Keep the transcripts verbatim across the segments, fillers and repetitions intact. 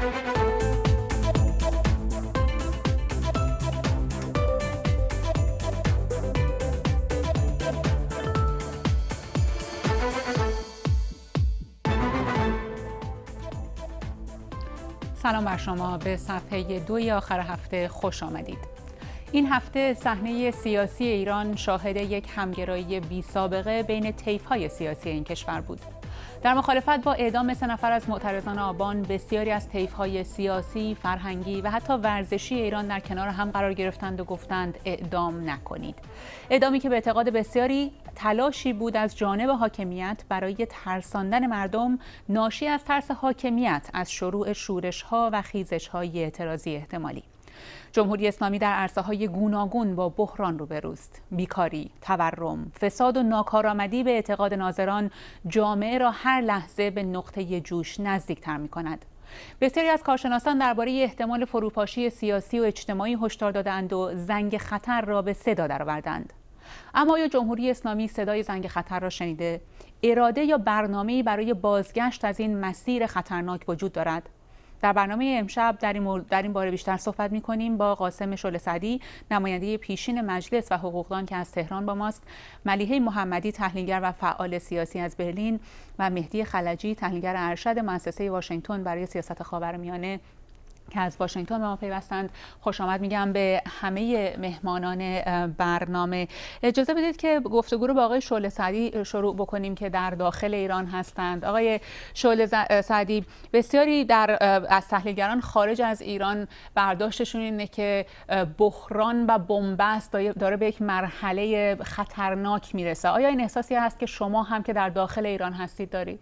سلام بر شما، به صفحه دوی آخر هفته خوش آمدید. این هفته صحنه سیاسی ایران شاهد یک همگرایی بی سابقه بین طیف‌های سیاسی این کشور بود. در مخالفت با اعدام سه نفر از معترضان آبان، بسیاری از طیف‌های سیاسی، فرهنگی و حتی ورزشی ایران در کنار هم قرار گرفتند و گفتند اعدام نکنید. اعدامی که به اعتقاد بسیاری تلاشی بود از جانب حاکمیت برای ترساندن مردم، ناشی از ترس حاکمیت از شروع شورش‌ها و خیزش‌های اعتراضی احتمالی. جمهوری اسلامی در عرصه‌های گوناگون با بحران روبروست. بیکاری، تورم، فساد و ناکارآمدی به اعتقاد ناظران جامعه را هر لحظه به نقطه جوش نزدیکتر می‌کند. بسیاری از کارشناسان درباره احتمال فروپاشی سیاسی و اجتماعی هشدار دادند و زنگ خطر را به صدا درآوردند. اما آیا جمهوری اسلامی صدای زنگ خطر را شنیده؟ اراده یا برنامه‌ای برای بازگشت از این مسیر خطرناک وجود دارد؟ در برنامه امشب در این, مورد در این باره بیشتر صحبت می‌کنیم با قاسم شعله سعدی، نماینده پیشین مجلس و حقوقدان که از تهران با ماست، ملیحه محمدی، تحلیلگر و فعال سیاسی از برلین، و مهدی خلجی، تحلیلگر ارشد مؤسسه واشنگتن برای سیاست خاورمیانه که از واشنگتن به ما پیوستند. خوش آمد میگم به همه مهمانان برنامه. اجازه بدید که گفتگو رو با آقای شعله سعدی شروع بکنیم که در داخل ایران هستند. آقای شعله سعدی، بسیاری در از تحلیلگران خارج از ایران برداشتشون اینه که بحران و بنبست داره به یک مرحله خطرناک میرسه. آیا این احساسی هست که شما هم که در داخل ایران هستید دارید؟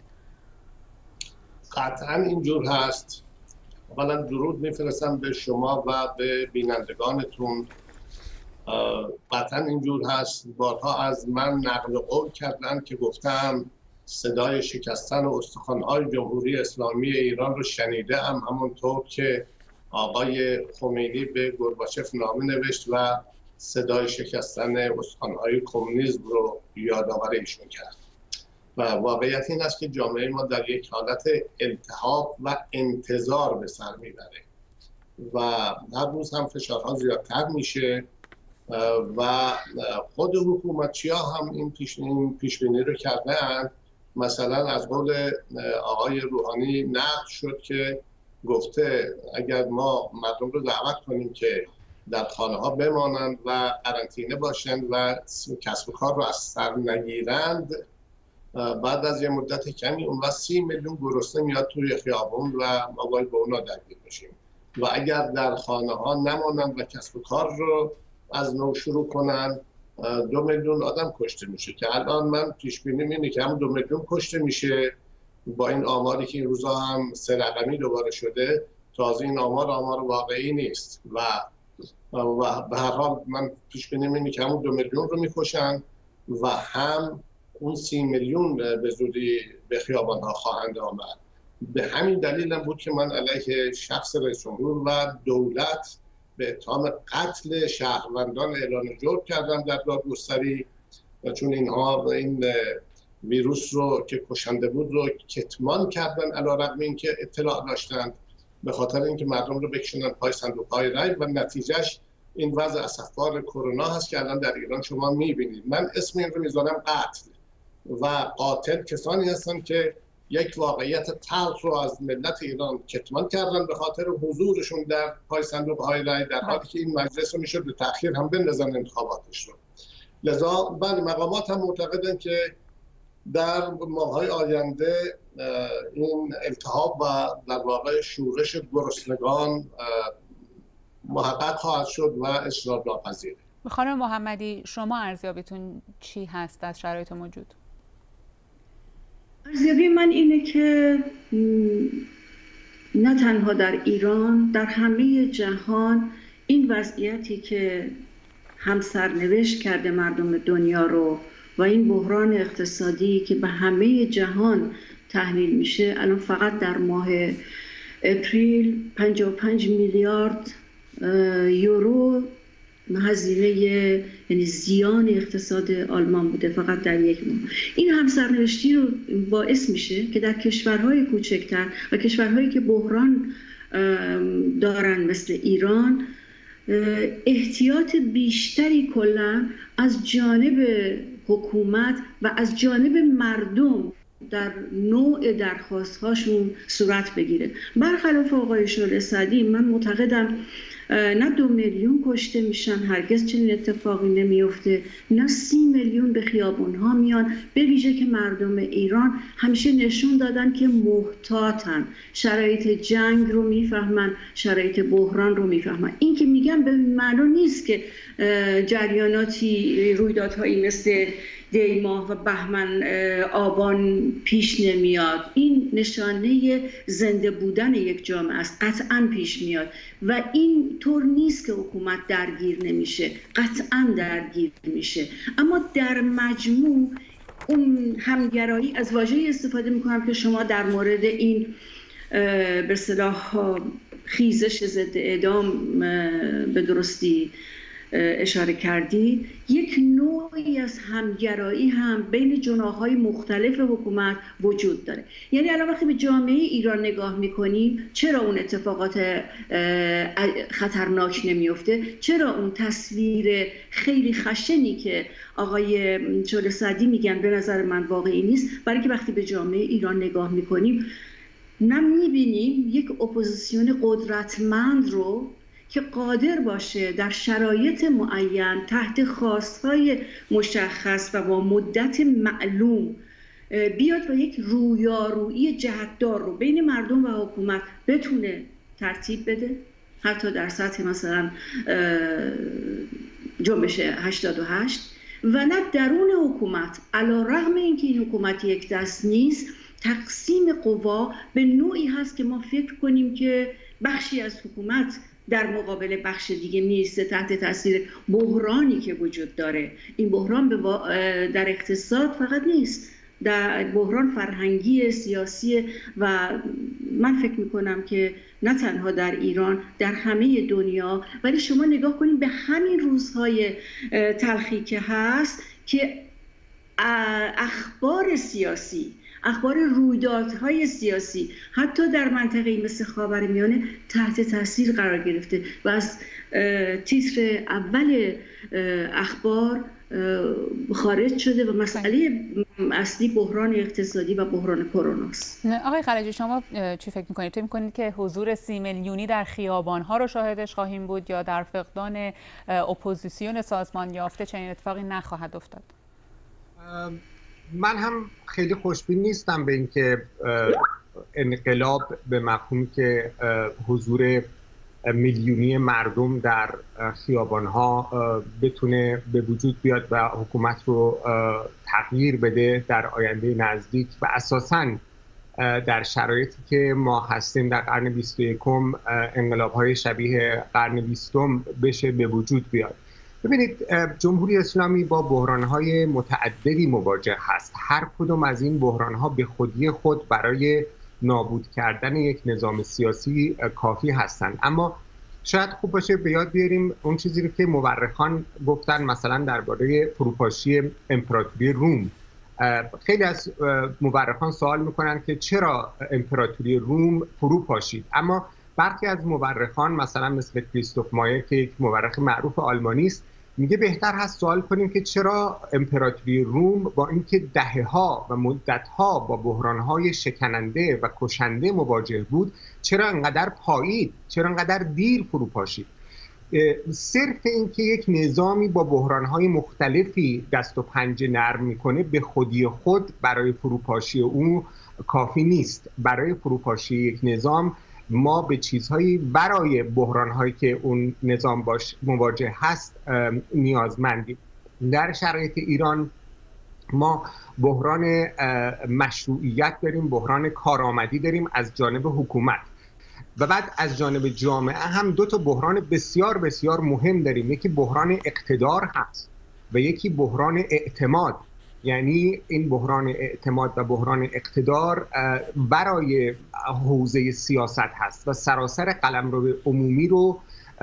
قطعا اینجور هست. اولا درود میفرستم به شما و به بینندگانتون. قطعا اینجور هست. بارها از من نقل قول کردن که گفتم صدای شکستن استخوان‌های جمهوری اسلامی ایران رو شنیده ام، همونطور که آقای خمینی به گورباچف نامه نوشت و صدای شکستن استخوان‌های کمونیسم رو یادآور ایشون کرد. و واقعیت این است که جامعه ما در یک حالت التهاب و انتظار به سر میبره و هر روز هم فشارها زیادتر میشه و خود حکومتچی‌ها هم این پیش این پیشبینی رو کردن. مثلا از قول آقای روحانی نقل شد که گفته اگر ما مردم رو دعوت کنیم که در خانه ها بمانند و قرنطینه باشند و کسب و کار رو از سر نگیرند، بعد از یه مدت کمی اون وقت سی میلیون گرسنه میاد توی خیابون و ما باید با اونا درگیر بشیم. و اگر در خانه ها نمانند و کسب و کار رو از نو شروع کنن، دو میلیون آدم کشته میشه که الان من پیش بینی اینه که هم دو میلیون کشته میشه با این آماری که این روزا هم سه رقمی دوباره شده. تازه این آمار آمار واقعی نیست و و به هر حال من پیش بینی اینه که هم دو میلیون رو میکشن و هم اون سی میلیون به زودی به خیابان‌ها خواهند آمد. به همین دلیل هم بود که من علیه شخص رئیس جمهور و دولت به اتهام قتل شهروندان اعلان جرم کردم در دادگستری، چون اینها این ویروس رو که کشنده بود رو کتمان کردن علیرغم اینکه اطلاع داشتند، به خاطر اینکه مردم رو بکشونن پای صندوق‌های رای و نتیجهش این وضع اسفبار کرونا هست که الان در ایران شما می‌بینید. من اسم این رو می‌ذارم قتل و قاتل کسانی هستن که یک واقعیت تلخ رو از ملت ایران کتمان کردن به خاطر حضورشون در پای صندوق های رای، در حالی که این مجلس رو میشد به تأخیر هم بندازن انتخاباتش رو. لذا بعضی مقامات هم معتقدن که در ماه‌های آینده این التهاب و در واقع شورش گرسنگان محقق خواهد شد و اجتناب ناپذیره. خانم محمدی، شما ارزیابیتون چی هست از شرایط موجود؟ ارزیابی من اینه که نه تنها در ایران، در همه جهان این وضعیتی که هم سرنوشت کرده مردم دنیا رو و این بحران اقتصادی که به همه جهان تحمیل میشه، الان فقط در ماه اپریل پنجاه و پنج میلیارد یورو هزینه یعنی زیان اقتصاد آلمان بوده فقط در یک ماه. این همسرنوشتی رو باعث میشه که در کشورهای کوچکتر و کشورهایی که بحران دارن مثل ایران احتیاط بیشتری کلا از جانب حکومت و از جانب مردم در نوع درخواست‌هاشون صورت بگیره. برخلاف آقای شعله سعدی، من معتقدم نه دو میلیون کشته میشن، هرگز چنین اتفاقی نمیفته، نه سی میلیون به خیابون‌ها میان، به ویژه که مردم ایران همیشه نشون دادن که محتاطن، شرایط جنگ رو میفهمن، شرایط بحران رو میفهمن. این که میگم به معنی نیست که جریاناتی، رویدادهایی مثل دی ماه و بهمن آبان پیش نمیاد. این نشانه زنده بودن یک جامعه است، قطعاً پیش میاد و این طور نیست که حکومت درگیر نمیشه، قطعاً درگیر میشه. اما در مجموع اون همگرایی، از واژه‌ای استفاده میکنم که شما در مورد این به اصطلاح خیزش ضد اعدام به درستی اشاره کردی، یک نوعی از همگرایی هم بین جناح‌های مختلف حکومت وجود داره. یعنی الان وقتی به جامعه ایران نگاه میکنیم، چرا اون اتفاقات خطرناک نمیفته؟ چرا اون تصویر خیلی خشنی که آقای شعله سعدی میگن به نظر من واقعی نیست؟ برای که وقتی به جامعه ایران نگاه میکنیم، نه میبینیم یک اپوزیسیون قدرتمند رو که قادر باشه در شرایط معین تحت خواستهای مشخص و با مدت معلوم بیاد و یک رویارویی جهتدار رو بین مردم و حکومت بتونه ترتیب بده، حتی در سطح مثلا جنبش هشتاد و هشت، و نه درون حکومت علیرغم اینکه این حکومت یک دست نیست، تقسیم قوا به نوعی هست که ما فکر کنیم که بخشی از حکومت در مقابل بخش دیگه نیست، تحت تاثیر بحرانی که وجود داره. این بحران در اقتصاد فقط نیست، در بحران فرهنگی، سیاسی، و من فکر میکنم که نه تنها در ایران، در همه دنیا. ولی شما نگاه کنید به همین روزهای تلخی که هست که اخبار سیاسی، اخبار رویدادهای سیاسی حتی در منطقه مثل خاورمیانه تحت تاثیر قرار گرفته و از تیتر اول اخبار خارج شده و مسئله اصلی بحران اقتصادی و بحران کرونا است. آقای خلجی، شما چی فکر می‌کنید؟ فکر می‌کنید که حضور سی میلیونی در خیابان‌ها رو شاهدش خواهیم بود یا در فقدان اپوزیسیون سازمان یافته چنین اتفاقی نخواهد افتاد؟ من هم خیلی خوشبین نیستم به اینکه انقلاب به مفهومی که حضور میلیونی مردم در خیابان‌ها بتونه به وجود بیاد و حکومت رو تغییر بده در آینده نزدیک و اساساً در شرایطی که ما هستیم در قرن بیست و یکم انقلاب‌های شبیه قرن بیستم بشه به وجود بیاد. ببینید، جمهوری اسلامی با بحران‌های متعددی مواجه هست. هر کدوم از این بحران‌ها به خودی خود برای نابود کردن یک نظام سیاسی کافی هستند. اما شاید خوب باشه به یاد بیاریم اون چیزی که مورخان گفتن، مثلا درباره فروپاشی امپراتوری روم. خیلی از مورخان سوال میکنن که چرا امپراتوری روم فروپاشید، اما برخی از مورخان مثلا مثل کریستوف مایر که یک مورخ معروف آلمانی است میگه بهتر هست سوال کنیم که چرا امپراتوری روم با اینکه دهه‌ها و مدت‌ها با بحران‌های شکننده و کشنده مواجه بود، چرا انقدر پایید، چرا انقدر دیر فروپاشید. صرف اینکه یک نظامی با بحران‌های مختلفی دست و پنجه نرم میکنه به خودی خود برای فروپاشی او کافی نیست. برای فروپاشی یک نظام ما به چیزهایی برای بحران‌هایی که اون نظام باش مواجه هست نیازمندیم. در شرایط ایران ما بحران مشروعیت داریم، بحران کارآمدی داریم از جانب حکومت، و بعد از جانب جامعه هم دو تا بحران بسیار بسیار مهم داریم. یکی بحران اقتدار هست و یکی بحران اعتماد. یعنی این بحران اعتماد و بحران اقتدار برای حوزه سیاست هست و سراسر قلمرو عمومی رو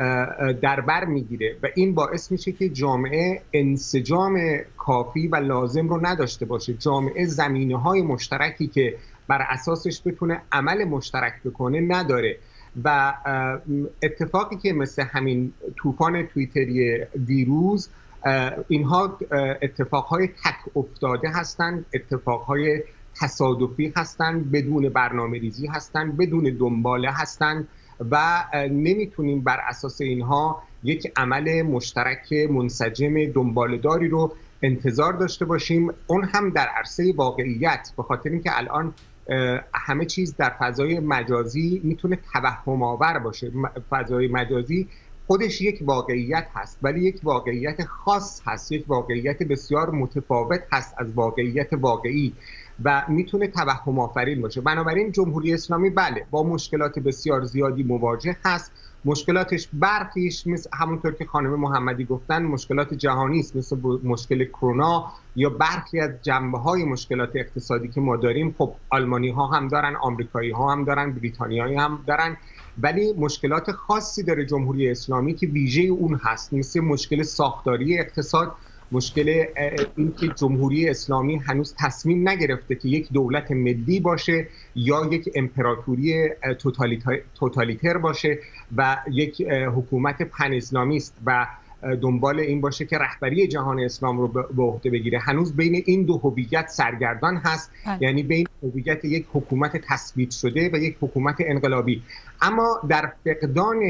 در بر میگیره و این باعث میشه که جامعه انسجام کافی و لازم رو نداشته باشه. جامعه زمینه‌های مشترکی که بر اساسش بتونه عمل مشترک بکنه نداره. و اتفاقی که مثل همین طوفان توییتری دیروز، اینها اتفاقهای تک افتاده هستند، اتفاقهای تصادفی هستند، بدون برنامه ریزی هستند، بدون دنباله هستند و نمیتونیم بر اساس اینها یک عمل مشترک منسجم دنباله‌داری رو انتظار داشته باشیم، اون هم در عرصه واقعیت، به خاطر اینکه الان همه چیز در فضای مجازی میتونه توهم آور باشه. فضای مجازی خودش یک واقعیت هست، ولی یک واقعیت خاص هست، یک واقعیت بسیار متفاوت هست از واقعیت واقعی و میتونه توهم آفرین باشه. بنابراین جمهوری اسلامی بله با مشکلات بسیار زیادی مواجه هست. مشکلاتش برخیش مثل همونطور که خانم محمدی گفتن مشکلات جهانی است، مثل مشکل کرونا یا برخی از جنبه‌های مشکلات اقتصادی که ما داریم. خب آلمانی ها هم دارن، آمریکایی ها هم دارن، بریتانیایی هم دارن، ولی مشکلات خاصی داره جمهوری اسلامی که ویژه اون هست، مثل مشکل ساختاری اقتصاد، مشکل این که جمهوری اسلامی هنوز تصمیم نگرفته که یک دولت ملی باشه یا یک امپراتوری توتالیتر باشه و یک حکومت پن اسلامیست و دنبال این باشه که رهبری جهان اسلام رو به عهده بگیره. هنوز بین این دو هویت سرگردان هست، یعنی بین هویت یک حکومت تثبیت شده و یک حکومت انقلابی. اما در فقدان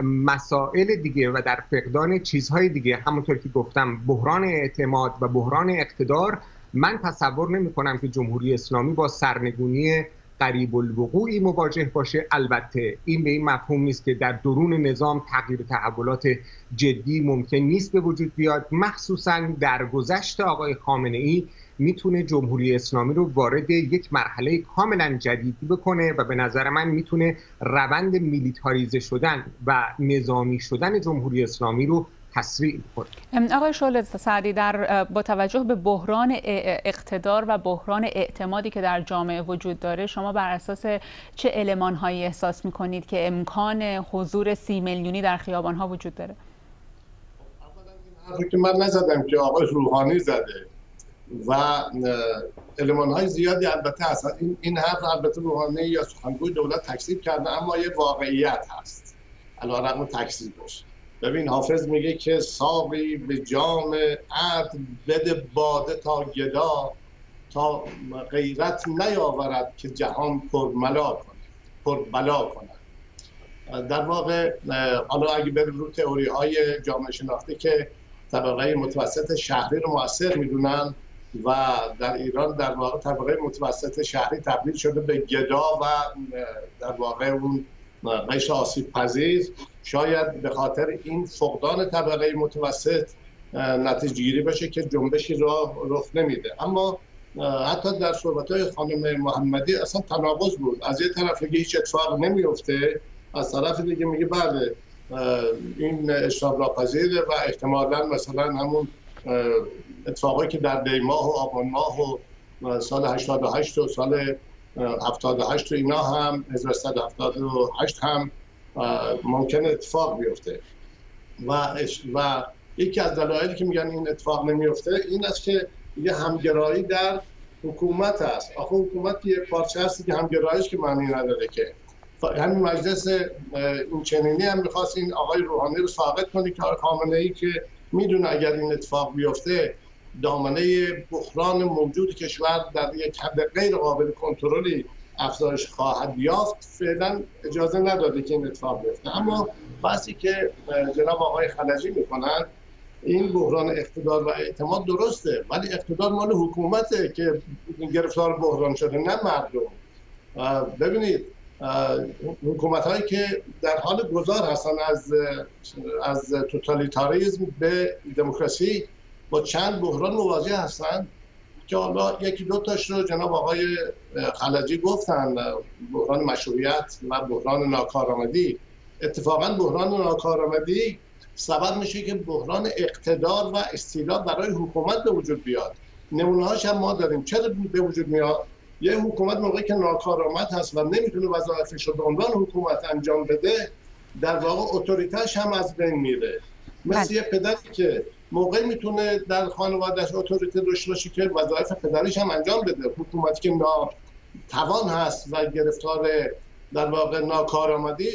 مسائل دیگه و در فقدان چیزهای دیگه، همونطور که گفتم بحران اعتماد و بحران اقتدار، من تصور نمی کنم که جمهوری اسلامی با سرنگونی قریب الوقوعی مواجه باشه. البته این به این مفهوم نیست که در درون نظام تغییر تحولات جدی ممکن نیست به وجود بیاد. مخصوصا در گذشت آقای خامنه ای میتونه جمهوری اسلامی رو وارد یک مرحله کاملا جدیدی بکنه و به نظر من میتونه روند میلیتاریزه شدن و نظامی شدن جمهوری اسلامی رو تسریع کنه. آقای شعله سعدی، در با توجه به بحران اقتدار و بحران اعتمادی که در جامعه وجود داره، شما بر اساس چه المان‌هایی احساس می‌کنید که امکان حضور سی میلیونی در خیابان‌ها وجود داره؟ اولا این حرفی که من نزدم که آقای روحانی زده و المان‌های زیادی البته هست. این این حرف البته روحانی یا سخنگوی دولت تکذیب کرده، اما یه واقعیت هست علیرغم تکذیبش. ببین حافظ میگه که ساقی به جام عدل بده باده تا گدا، تا غیرت نیاورد که جهان پرملا کند پربلا کند. در واقع حالا اگه بریم رو تئوری های جامعه شناختی که طبقه متوسط شهری رو مؤثر میدونن و در ایران در واقع طبقه متوسط شهری تبدیل شده به گدا و در واقع اون قشر آسیب پذیر، شاید به خاطر این فقدان طبقه متوسط نتیجه گیری بشه که جنبشی را رخ نمیده. اما حتی در صحبت‌های خانم محمدی اصلا تناقض بود. از یه طرف میگه هیچ اتفاق نمیفته، از طرف دیگه میگه بله این اجتناب ناپذیره و احتمالاً مثلا همون اتفاقی که در دی ماه و آبان ماه و سال هشتاد و هشت و سال هفتاد و هشت و اینا هم هزار و سیصد و هفتاد و هشت هم ممکن اتفاق بیفته و و یکی از دلایلی که میگن این اتفاق نمیفته این است که یه همگرایی در حکومت است. آخه حکومت یه پارچه هستی که همگراییش که معنی نداره که همین مجلس این چنینی هم میخواست این آقای روحانی رو ساقط کنه که آقای خامنه ای که میدونه اگر این اتفاق بیفته دامنه بحران موجود کشور در یک حد غیر قابل کنترلی افزایش خواهد یافت، فعلا اجازه نداده که این اتفاق بیفته. اما بحثی که جناب آقای خلجی میکنن این بحران اقتدار و اعتماد درسته، ولی اقتدار مال حکومته که گرفتار بحران شده، نه مردم. ببینید حکومت هایی که در حال گذار هستن از از توتالیتاریسم به دموکراسی با چند بحران مواجه هستن که حالا یکی دو تاش رو جناب آقای خلجی گفتن، بحران مشروعیت و بحران ناکارآمدی. اتفاقا بحران ناکارآمدی سبب میشه که بحران اقتدار و استیلا برای حکومت به وجود بیاد. نمونه‌هاش هم ما داریم. چرا به وجود میاد؟ یه حکومت موقعی که ناکارآمد هست و نمیتونه وظایفش رو به عنوان حکومت انجام بده، در واقع اتوریته‌اش هم از بین میره. مثل یه پدری که موقعی میتونه در خانواده‌اش اتوریته داشته باشه که وظایف پدریش هم انجام بده. حکومتی که ناتوان هست و گرفتار در واقع ناکارآمدی است،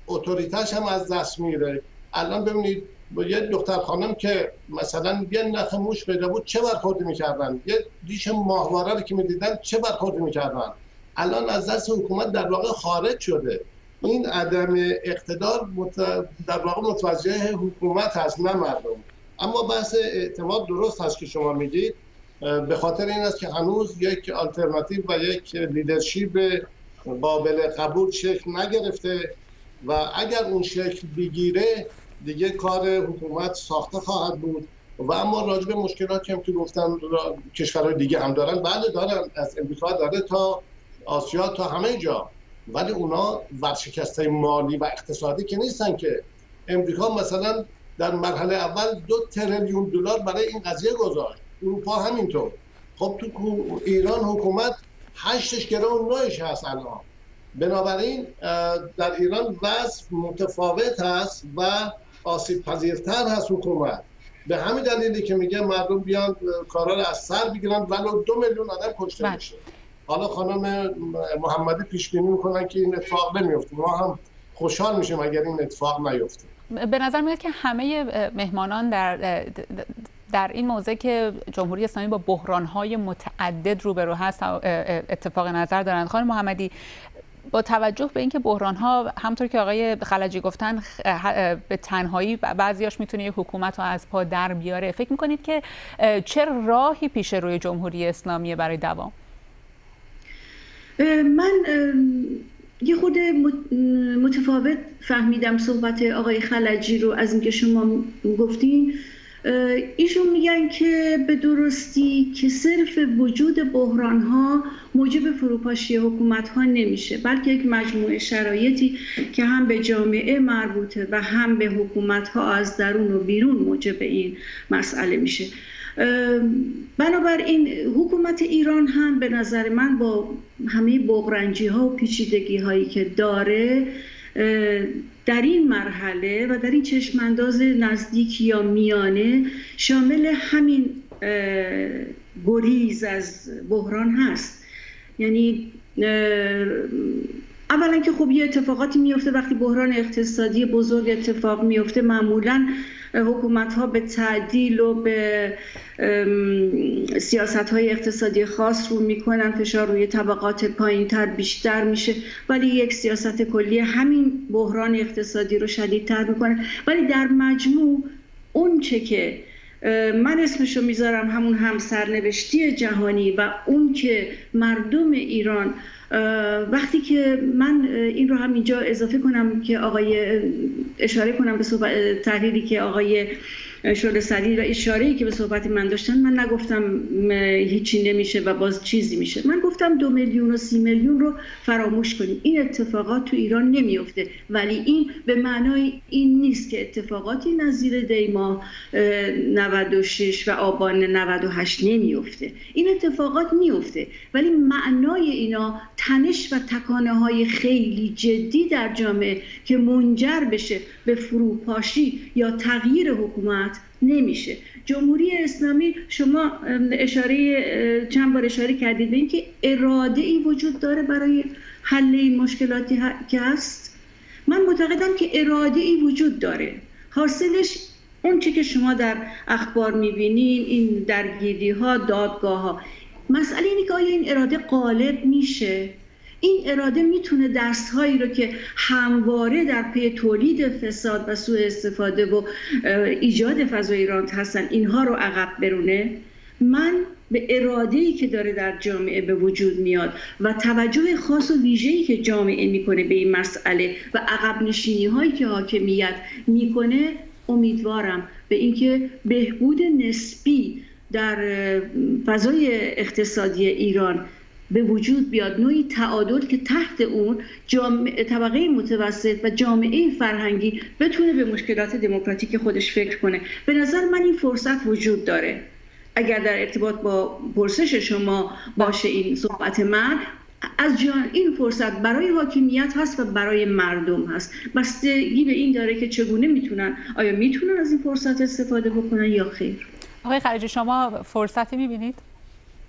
اتوریتش هم از دست میره. الان ببینید یه دختر خانم که مثلا یه نخ موش پیدا بود چه برخوردی میکردن، یه ریش ماهواره رو که میدیدن چه برخوردی میکردن. الان از دست حکومت در واقع خارج شده. این عدم اقتدار در واقع متوجه حکومت هست نه مردم. اما بحث اعتماد درست هست که شما میگید، به خاطر این است که هنوز یک آلترناتیو و یک لیدرشپ قابل قبول شکل نگرفته و اگر اون شکل بگیره دیگه کار حکومت ساخته خواهد بود. و اما راجع به مشکلاتی هم که گفتم کشورهای دیگه هم دارن، بله دارن، از امریکا داره تا آسیا تا همه جا، ولی اونا ورشکسته مالی و اقتصادی که نیستن که. امریکا مثلا در مرحله اول دو تریلیون دلار برای این قضیه گذاشت، اروپا همینطور. خب تو ایران حکومت هشتش گره و نهش هست الان. بنابراین در ایران وضع متفاوت هست و آسیب پذیرتر هست حکومت. به همین دلیلی که میگه مردم بیان کارا رو از سر بگیرن ولو دو میلیون آدم کشته بشه. حالا خانم محمدی پیش بینی میکنن که این اتفاق نمیفته، ما هم خوشحال میشیم اگر این اتفاق نیفته. به نظر میاد که همه مهمانان در در این موضع که جمهوری اسلامی با بحران‌های متعدد روبرو هست اتفاق نظر دارند. خانم محمدی، با توجه به اینکه بحران‌ها همونطور که آقای خلجی گفتن به تنهایی بعضیاش میتونه یک حکومت رو از پا در بیاره، فکر میکنید که چه راهی پیش روی جمهوری اسلامی برای دوام؟ من یه خود متفاوت فهمیدم صحبت آقای خلجی رو از اینکه شما گفتین. ایشون میگن که به درستی که صرف وجود بحران‌ها موجب فروپاشی حکومت‌ها نمیشه، بلکه یک مجموعه شرایطی که هم به جامعه مربوطه و هم به حکومت‌ها از درون و بیرون موجب این مسئله میشه. بنابراین حکومت ایران هم به نظر من با همه بغرنجی‌ها و پیچیدگی‌هایی که داره در این مرحله و در این چشمانداز نزدیک یا میانه شامل همین گریز از بحران هست. یعنی اولا که خب یه اتفاقاتی میفته وقتی بحران اقتصادی بزرگ اتفاق میفته، معمولاً حکومت‌ها به تعدیل و به سیاست‌های اقتصادی خاص رو میکنن، فشار روی طبقات پایین‌تر بیشتر میشه، ولی یک سیاست کلی همین بحران اقتصادی رو شدیدتر میکنه. ولی در مجموع اون چه که من اسمشو میذارم همون همسرنوشتی جهانی و اون که مردم ایران، وقتی که من این رو هم اینجا اضافه کنم که آقای اشاره کنم به صحبت تحلیلی که آقای شعله سعدی و اشاره‌ای که به صحبت من داشتن، من نگفتم هیچی نمیشه و باز چیزی میشه. من گفتم دو میلیون و سی میلیون رو فراموش کنیم، این اتفاقات تو ایران نمیفته، ولی این به معنای این نیست که اتفاقاتی نظیر دیما نود و شش و آبان نود و هشت نمیفته. این اتفاقات میفته، ولی معنای اینا تنش و تکانه های خیلی جدی در جامعه که منجر بشه به فروپاشی یا تغییر حکومت نمیشه. جمهوری اسلامی، شما اشاره چند بار اشاره کردید به اینکه اراده ای وجود داره برای حل این مشکلاتی که هست. من معتقدم که اراده ای وجود داره، حاصلش اون چی که شما در اخبار میبینین، این درگیری ها، دادگاه ها. مسئله اینه که آیا این اراده غالب میشه؟ این اراده میتونه دستهایی رو که همواره در پی تولید فساد و سوء استفاده و ایجاد فضای ایران هستن، اینها رو عقب برونه؟ من به اراده‌ای که داره در جامعه به وجود میاد و توجه خاص و ویژه‌ای که جامعه میکنه به این مسئله و عقب نشینی‌هایی که حاکمیت میکنه امیدوارم به اینکه بهبود نسبی در فضای اقتصادی ایران به وجود بیاد، نوعی تعادل که تحت اون جامعه طبقه متوسط و جامعه فرهنگی بتونه به مشکلات دموکراتیک خودش فکر کنه. به نظر من این فرصت وجود داره. اگر در ارتباط با پرسش شما باشه این صحبت من، از جان این فرصت برای حاکمیت هست و برای مردم هست. بستگی به این داره که چگونه میتونن، آیا میتونن از این فرصت استفاده بکنن یا خیر. آقای خلجی، شما فرصتی میبینید؟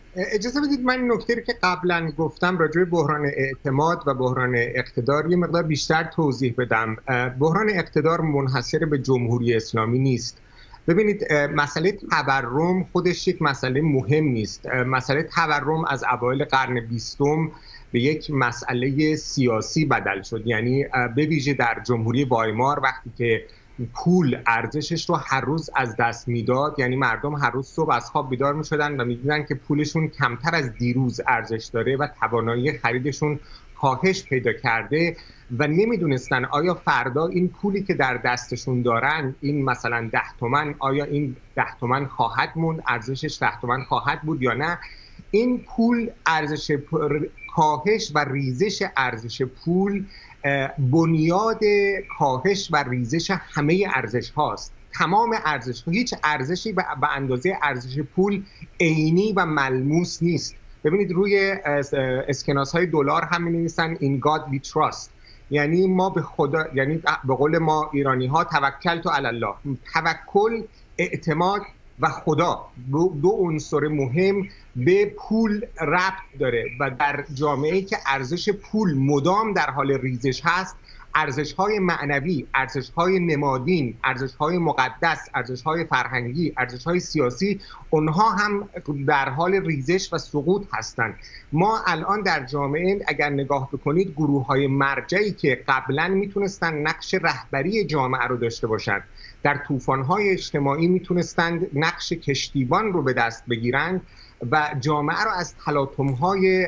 اجازه بدید من نکته‌ای که قبلا گفتم راجع به بحران اعتماد و بحران اقتدار یه مقدار بیشتر توضیح بدم. بحران اقتدار منحصر به جمهوری اسلامی نیست. ببینید مسئله تورم خودش یک مسئله مهم نیست. مسئله تورم از اوایل قرن بیستم به یک مسئله سیاسی بدل شد. یعنی به ویژه در جمهوری وایمار وقتی که پول ارزشش رو هر روز از دست میداد، یعنی مردم هر روز صبح از خواب بیدار میشدن و میدیدن که پولشون کمتر از دیروز ارزش داره و توانایی خریدشون کاهش پیدا کرده و نمیدونستن آیا فردا این پولی که در دستشون دارن، این مثلا ده تومن، آیا این ده تومن خواهد موند، ارزشش ده تومن خواهد بود یا نه. این پول ارزش کاهش و ریزش ارزش پول بنیاد کاهش و ریزش همه ارزش هاست. تمام ارزش ها، هیچ ارزشی به اندازه ارزش پول عینی و ملموس نیست. ببینید روی اسکناس های دلار هم می‌نویسن In God we trust، یعنی ما به خدا، یعنی به قول ما ایرانی ها توکل تو علی الله. توکل، اعتماد و خدا دو عنصر مهم به پول ربط داره و در جامعه‌ای که ارزش پول مدام در حال ریزش هست، ارزش‌های معنوی، ارزش‌های نمادین، ارزش‌های مقدس، ارزش‌های فرهنگی، ارزش‌های سیاسی، اونها هم در حال ریزش و سقوط هستند. ما الان در جامعه اگر نگاه بکنید گروه‌های مرجعی که قبلاً میتونستن نقش رهبری جامعه رو داشته باشند، در طوفان‌های اجتماعی میتونستند نقش کشتیبان رو به دست بگیرند و جامعه رو از تلاطم‌های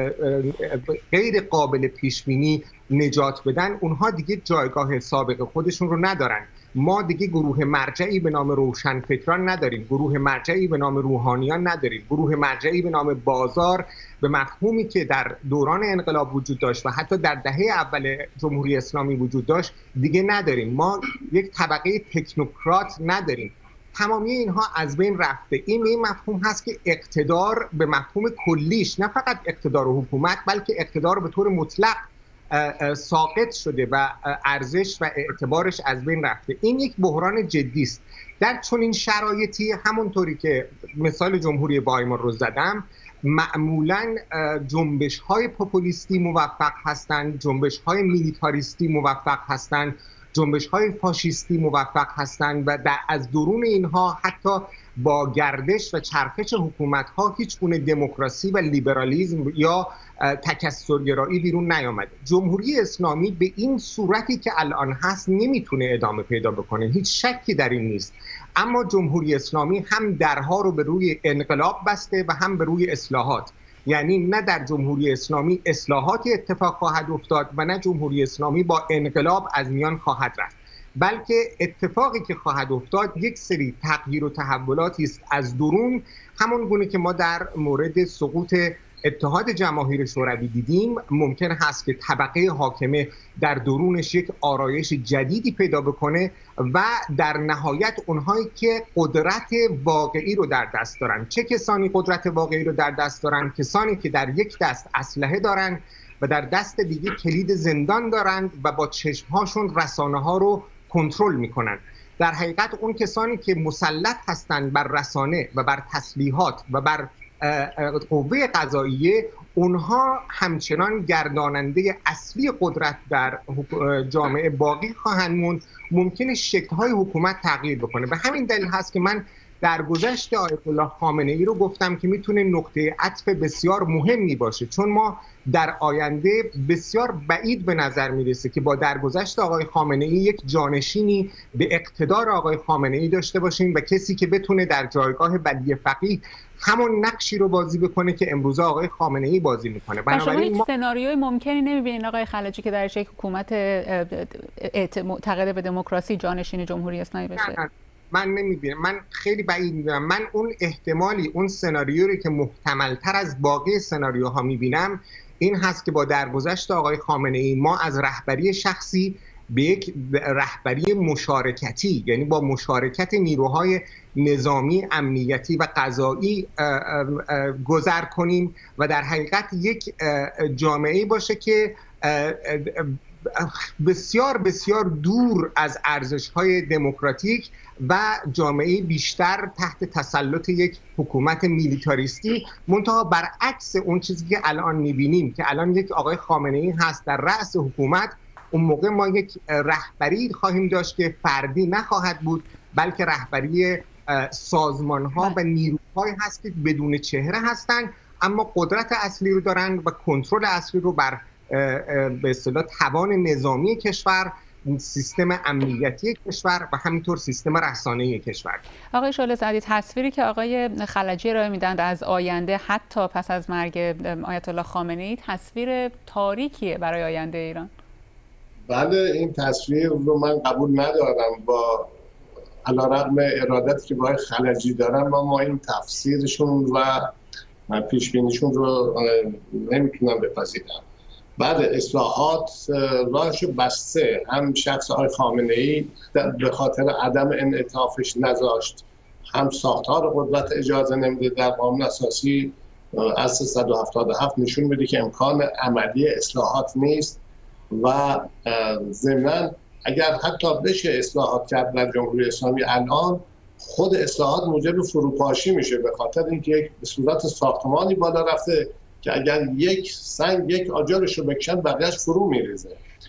غیر قابل پیش‌بینی نجات بدن، اونها دیگه جایگاه سابق خودشون رو ندارن. ما دیگه گروه مرجعی به نام روشنفکران نداریم، گروه مرجعی به نام روحانیان نداریم، گروه مرجعی به نام بازار به مفهومی که در دوران انقلاب وجود داشت و حتی در دهه اول جمهوری اسلامی وجود داشت دیگه نداریم. ما یک طبقه تکنوکرات نداریم. تمامی اینها از بین رفته. این این مفهوم هست که اقتدار به مفهوم کلیش، نه فقط اقتدار و حکومت، بلکه اقتدار به طور مطلق ساقط شده و ارزش و اعتبارش از بین رفته. این یک بحران جدی است. در چنین شرایطی همونطوری که مثال جمهوری وایمار رو زدم، معمولاً جنبش‌های پوپولیستی موفق هستند، جنبش‌های میلیتاریستی موفق هستند، جنبش‌های فاشیستی موفق هستند و در از درون اینها حتی با گردش و چرخش حکومت‌ها هیچ گونه دموکراسی و لیبرالیسم یا تکثرگرایی بیرون نیامده. جمهوری اسلامی به این صورتی که الان هست نمیتونه ادامه پیدا بکنه، هیچ شکی در این نیست. اما جمهوری اسلامی هم درها رو به روی انقلاب بسته و هم به روی اصلاحات. یعنی نه در جمهوری اسلامی اصلاحاتی اتفاق خواهد افتاد و نه جمهوری اسلامی با انقلاب از میان خواهد رفت، بلکه اتفاقی که خواهد افتاد یک سری تغییر و تحولاتی است از درون، همون گونه که ما در مورد سقوط اتحاد جماهیر شوروی دیدیم. ممکن هست که طبقه حاکمه در درونش یک آرایش جدیدی پیدا بکنه و در نهایت اونهایی که قدرت واقعی رو در دست دارن. چه کسانی قدرت واقعی رو در دست دارن؟ کسانی که در یک دست اسلحه دارن و در دست دیگه کلید زندان دارند و با چشمهاشون رسانه ها رو کنترل میکنن. در حقیقت اون کسانی که مسلط هستند بر رسانه و بر تسلیحات و بر قوه قضاییه، اونها همچنان گرداننده اصلی قدرت در جامعه باقی خواهند موند. ممکنه شکل‌های حکومت تغییر بکنه. به همین دلیل هست که من در گذشت آیت الله خامنه‌ای رو گفتم که میتونه نقطه عطف بسیار مهمی باشه، چون ما در آینده بسیار بعید به نظر میرسه که با درگذشت آقای خامنه‌ای یک جانشینی به اقتدار آقای خامنه‌ای داشته باشیم و کسی که بتونه در جایگاه ولی فقیه همون نقشی رو بازی بکنه که امروزه آقای خامنه‌ای بازی میکنه. بنابراین هیچ ما... سناریوی ممکنی نمیبینین آقای خلجی که درش یک حکومت معتقد به دموکراسی جانشین جمهوری اسلامی بشه؟ نه نه. من نمیبینم. من خیلی بعید میدونم. من اون احتمالی، اون سناریویی که محتمل‌تر از باقی سناریوها میبینم این هست که با درگذشت آقای خامنه‌ای ما از رهبری شخصی به یک رهبری مشارکتی، یعنی با مشارکت نیروهای نظامی، امنیتی و قضایی گذر کنیم و در حقیقت یک جامعه باشه که بسیار بسیار دور از ارزش‌های دموکراتیک و جامعه بیشتر تحت تسلط یک حکومت میلیتاریستی، منتها برعکس اون چیزی که الان می‌بینیم که الان یک آقای خامنه‌ای هست در رأس حکومت، اون موقع ما یک رهبری خواهیم داشت که فردی نخواهد بود، بلکه رهبری سازمان‌ها و نیروهایی هست که بدون چهره هستند اما قدرت اصلی رو دارن و کنترل اصلی رو بر به اصطلاح توان نظامی کشور، سیستم امنیتی کشور و همینطور سیستم رسانه‌ای کشور. آقای شعله سعدی، تصویری که آقای خلجی ارائه میدند از آینده حتی پس از مرگ آیت الله خامنه‌ای تصویر تاریکیه برای آینده ایران. بله، این تصویر رو من قبول ندارم. با علیرغم ارادتی که با آقای خلجی دارم، ما, ما این تفسیرشون و پیشبینیشون رو نمیتونم بپذیرم. بعد اصلاحات راهش بسته، هم شخص آقای خامنه‌ای به خاطر عدم انعطافش نذاشت، هم ساختار قدرت اجازه نمیده. در قانون اساسی از صد و هفتاد و هفت نشون میده که امکان عملی اصلاحات نیست و ضمناً اگر حتی بشه اصلاحات کرد در جمهوری اسلامی، الان خود اصلاحات موجب فروپاشی میشه به خاطر اینکه یک به صورت ساختمانی بالا رفته که اگر یک سنگ یک آجرش رو بکشن بقیه‌اش فرو میریزه.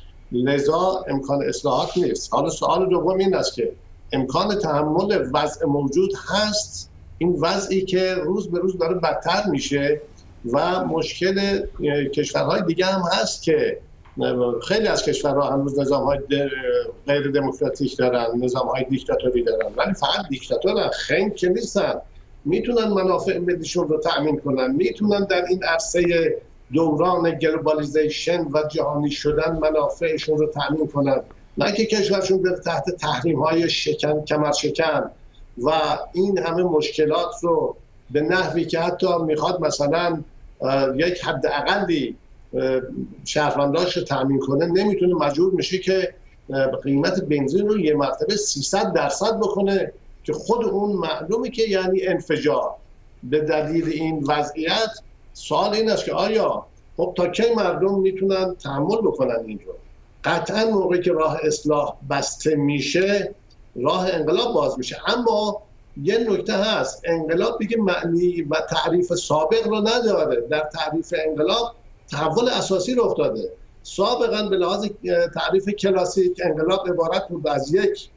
لذا امکان اصلاحات نیست. حالا سوال دوم این است که امکان تحمل وضع موجود هست، این وضعی که روز به روز داره بدتر میشه و مشکل کشورهای دیگه هم هست که خیلی از کشورها هنوز نظام‌های غیر دموکراتیک دارن، نظام‌های دیکتاتوری دارن، ولی فقط دیکتاتورن، خنگ که نیستن. میتونن منافع ملیشون رو تأمین کنن، میتونن در این عرصه دوران گلوبالیزیشن و جهانی شدن منافعشون رو تأمین کنن، نه که کشورشون بره تحت تحریم‌های شکن کمر شکن و این همه مشکلات رو به نحوی که حتی میخواد مثلا یک حد اقلی شهرونداش رو تأمین کنه، نمیتونه، مجبور میشه که قیمت بنزین رو یه مرتبه سیصد درصد بکنه که خود اون معلومه که یعنی انفجار. به دلیل این وضعیت سوال این است که آیا خب تا کی مردم میتونن تحمل بکنن این رو؟ قطعا موقعی که راه اصلاح بسته میشه راه انقلاب باز میشه. اما یه نکته هست، انقلاب دیگه معنی و تعریف سابق رو نداره. در تعریف انقلاب تحول اساسی رخ داده. سابقا به لحاظ تعریف کلاسیک انقلاب عبارت بود از یک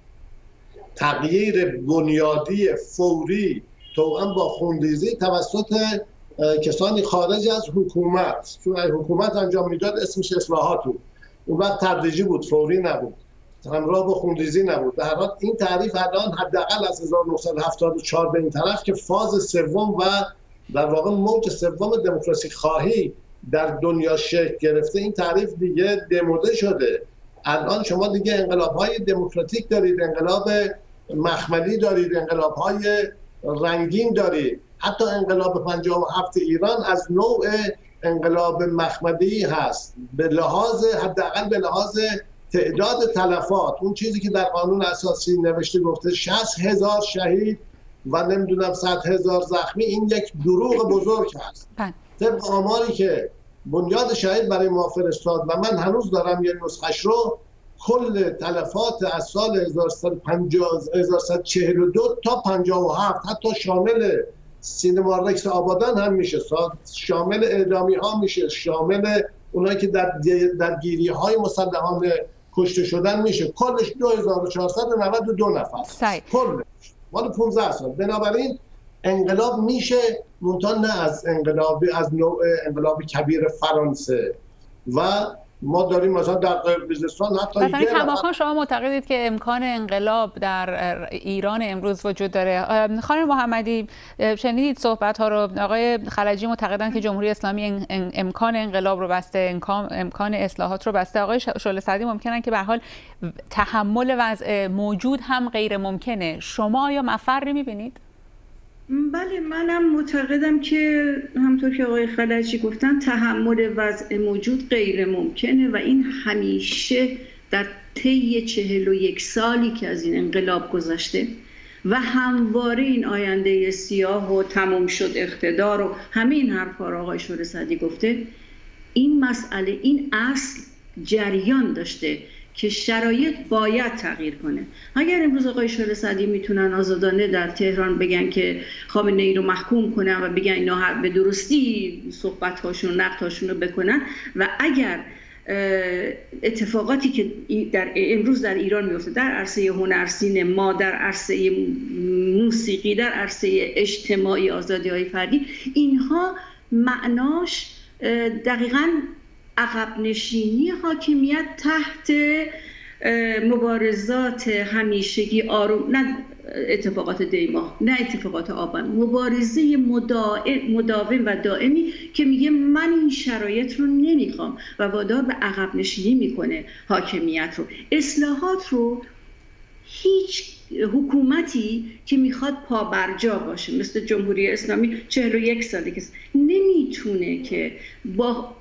تغییر بنیادی فوری توأم با خونریزی توسط کسانی خارج از حکومت. چون حکومت انجام میداد اسمش اصلاحات بود، اون وقت تدریجی بود، فوری نبود، همراه با خونریزی نبود. در حال این تعریف الان حداقل از هزار و نهصد و هفتاد و چهار به این طرف که فاز سوم و در واقع موج سوم دموکراسی خواهی در دنیا شکل گرفته، این تعریف دیگه دموده شده. الان شما دیگه انقلاب‌های دموکراتیک دارید، انقلاب مخملی دارید، انقلاب‌های رنگین دارید. حتی انقلاب پنجاه و هفت ایران از نوع انقلاب مخملی هست، به لحاظ حداقل به لحاظ تعداد تلفات. اون چیزی که در قانون اساسی نوشته گفته شصت هزار شهید و نمیدونم صد هزار زخمی، این یک دروغ بزرگ هست. طبق آماری که بنیاد شهید برای ما فرستاد و من هنوز دارم یه نسخش رو، کل تلفات از سال هزار و سیصد و چهل و دو تا پنجاه و هفت حتی شامل سینما رکس آبادان هم میشه، شامل اعدامی ها میشه، شامل اونایی که در درگیری های مسلحانه کشته شدن میشه، کلش دو هزار و چهارصد و نود و دو نفر، کلش مال پانزده سال. بنابراین انقلاب میشه، منتها نه از انقلاب از نوع انقلاب کبیر فرانسه. و ما داریم مثلا در قرقیزستان حتی مثلا کماکان شما معتقدید که امکان انقلاب در ایران امروز وجود داره؟ خانم محمدی، شنیدید صحبت ها رو. آقای خلجی معتقدند که جمهوری اسلامی امکان انقلاب رو بسته، امکان اصلاحات رو بسته. آقای شعله سعدی ممکنه که به هر حال تحمل وضع موجود هم غیر ممکنه. شما آیا مفری می‌بینید؟ بله، منم معتقدم که همطور که آقای خلجی گفتن تحمل وضع موجود غیر ممکنه و این همیشه در طی چهل و یک سالی که از این انقلاب گذشته و همواره این آینده سیاه و تمام شد اقتدار و همه این حرفا رو آقای شعله سعدی گفته، این مسئله، این اصل جریان داشته که شرایط باید تغییر کنه. اگر امروز آقای شعله سعدی میتونن آزادانه در تهران بگن که خامنه‌ای رو محکوم کنن و بگن اینا به درستی صحبت‌هاشون و نقدهاشون رو بکنن و اگر اتفاقاتی که در امروز در ایران میفته در عرصه هنر، سینما، در عرصه موسیقی، در عرصه اجتماعی، آزادی‌های فردی، اینها معناش دقیقاً عقب نشینی حاکمیت تحت مبارزات همیشگی آروم، نه اتفاقات دیما، نه اتفاقات آبان، مبارزه مداوم و دائمی که میگه من این شرایط رو نمیخوام و وادار به عقب نشینی میکنه حاکمیت رو. اصلاحات رو هیچ حکومتی که میخواد پابرجا باشه مثل جمهوری اسلامی چهل و یک ساله که نمیتونه که با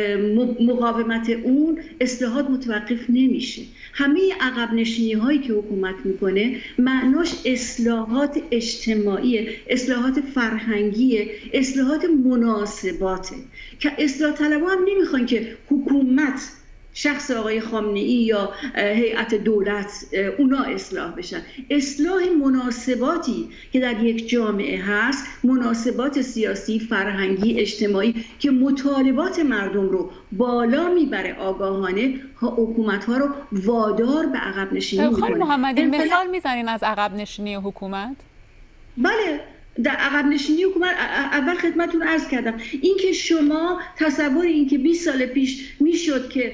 مقاومت اون اصلاحات متوقف نمیشه. همه عقب نشینی هایی که حکومت میکنه معناش اصلاحات اجتماعی، اصلاحات فرهنگی، اصلاحات مناسباته که اصلاح طلبها هم نمیخوان که حکومت شخص آقای خامنه‌ای یا هیئت دولت اونا اصلاح بشن. اصلاح مناسباتی که در یک جامعه هست، مناسبات سیاسی، فرهنگی، اجتماعی که مطالبات مردم رو بالا میبره آگاهانه، حکومت‌ها رو وادار به عقب نشینی میکنه. خانم محمدی مثال میزنین از عقب نشینی حکومت؟ بله، در عقب نشینی حکومت اول خدمتتون عرض کردم این که شما تصور این که بیست سال پیش میشد که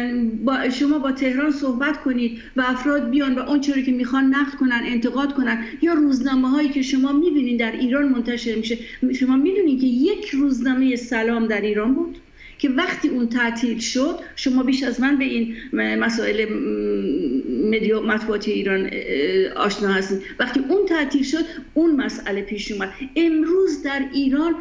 با شما با تهران صحبت کنید و افراد بیان و اون چیزی که میخوان نقد کنن، انتقاد کنن، یا روزنامه هایی که شما میبینین در ایران منتشر میشه، شما میدونین که یک روزنامه سلام در ایران بود که وقتی اون تعطیل شد، شما بیش از من به این مسائل مدیا مطبوعاتی ایران آشنا هستید، وقتی اون تعطیل شد اون مسئله پیش اومد. امروز در ایران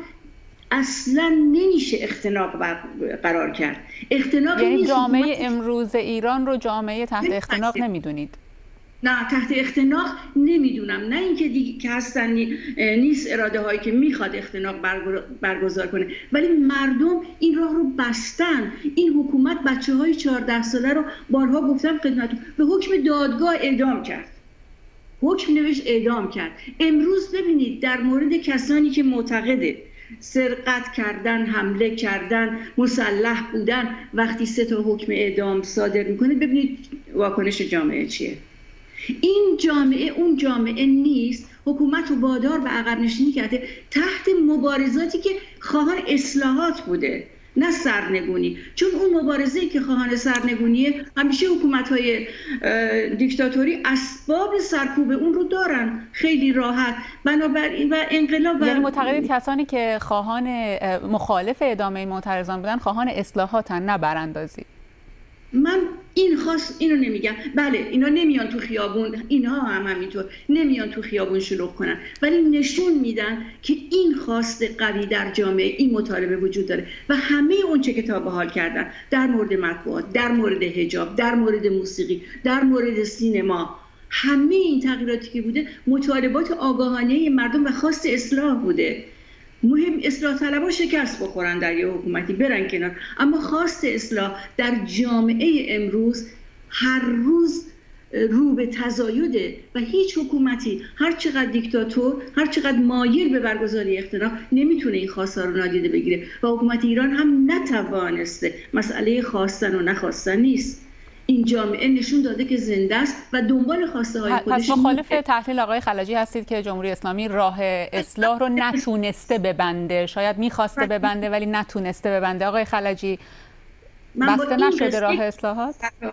اصلا نمیشه اختناق قرار کرد. اختناق یعنی جامعه امروز ایران رو جامعه تحت اختناق نمیدونید؟ نه، تحت اختناق نمیدونم، نه اینکه دیگه که هستن نیست اراده هایی که میخواد اختناق برگزار کنه، ولی مردم این راه رو بستن. این حکومت بچه های چهارده ساله رو بارها گفتم خدمتتون به حکم دادگاه اعدام کرد، حکم نوشت اعدام کرد. امروز ببینید در مورد کسانی که معتقده سرقت کردن، حمله کردن، مسلح بودن، وقتی سه تا حکم اعدام صادر میکنه ببینید واکنش جامعه چیه. این جامعه اون جامعه نیست. حکومت رو وادار به عقب نشینی کرده تحت مبارزاتی که خواهان اصلاحات بوده، نه سرنگونی. چون اون مبارزه‌ای که خواهان سرنگونیه همیشه حکومت‌های دیکتاتوری اسباب سرکوب اون رو دارن خیلی راحت. بنابراین و انقلاب یعنی معتقدید کسانی که خواهان مخالف ادامه معترضان بودن خواهان اصلاحاتن، نه براندازی؟ من این خاص اینو نمیگم. بله اینا نمیان تو خیابون، اینها هم همینطور نمیان تو خیابون شلوغ کنن، ولی نشون میدن که این خواست قوی در جامعه، این مطالبه وجود داره و همه اون چه که تا به حال کردن در مورد مطبوعات، در مورد حجاب، در مورد موسیقی، در مورد سینما، همه این تغییراتی که بوده مطالبات آگاهانه مردم و خواست اصلاح بوده. مهم اصلاح طلبها شکست بخورن در یه حکومتی برن کنار، اما خواست اصلاح در جامعه امروز هر روز رو به تزایده و هیچ حکومتی هر چقدر دیکتاتور، هر چقدر مایل به برگزاری اختناق نمیتونه این خواسته رو نادیده بگیره و حکومت ایران هم نتوانسته. مسئله خواستن و نخواستن نیست. این جامعه نشون داده که زنده است و دنبال خواسته های خودش. پس مخالف تحلیل آقای خلجی هستید که جمهوری اسلامی راه اصلاح رو نتونسته ببنده، شاید میخواسته ببنده ولی نتونسته ببنده. آقای خلجی بسته نشده راه اصلاحات؟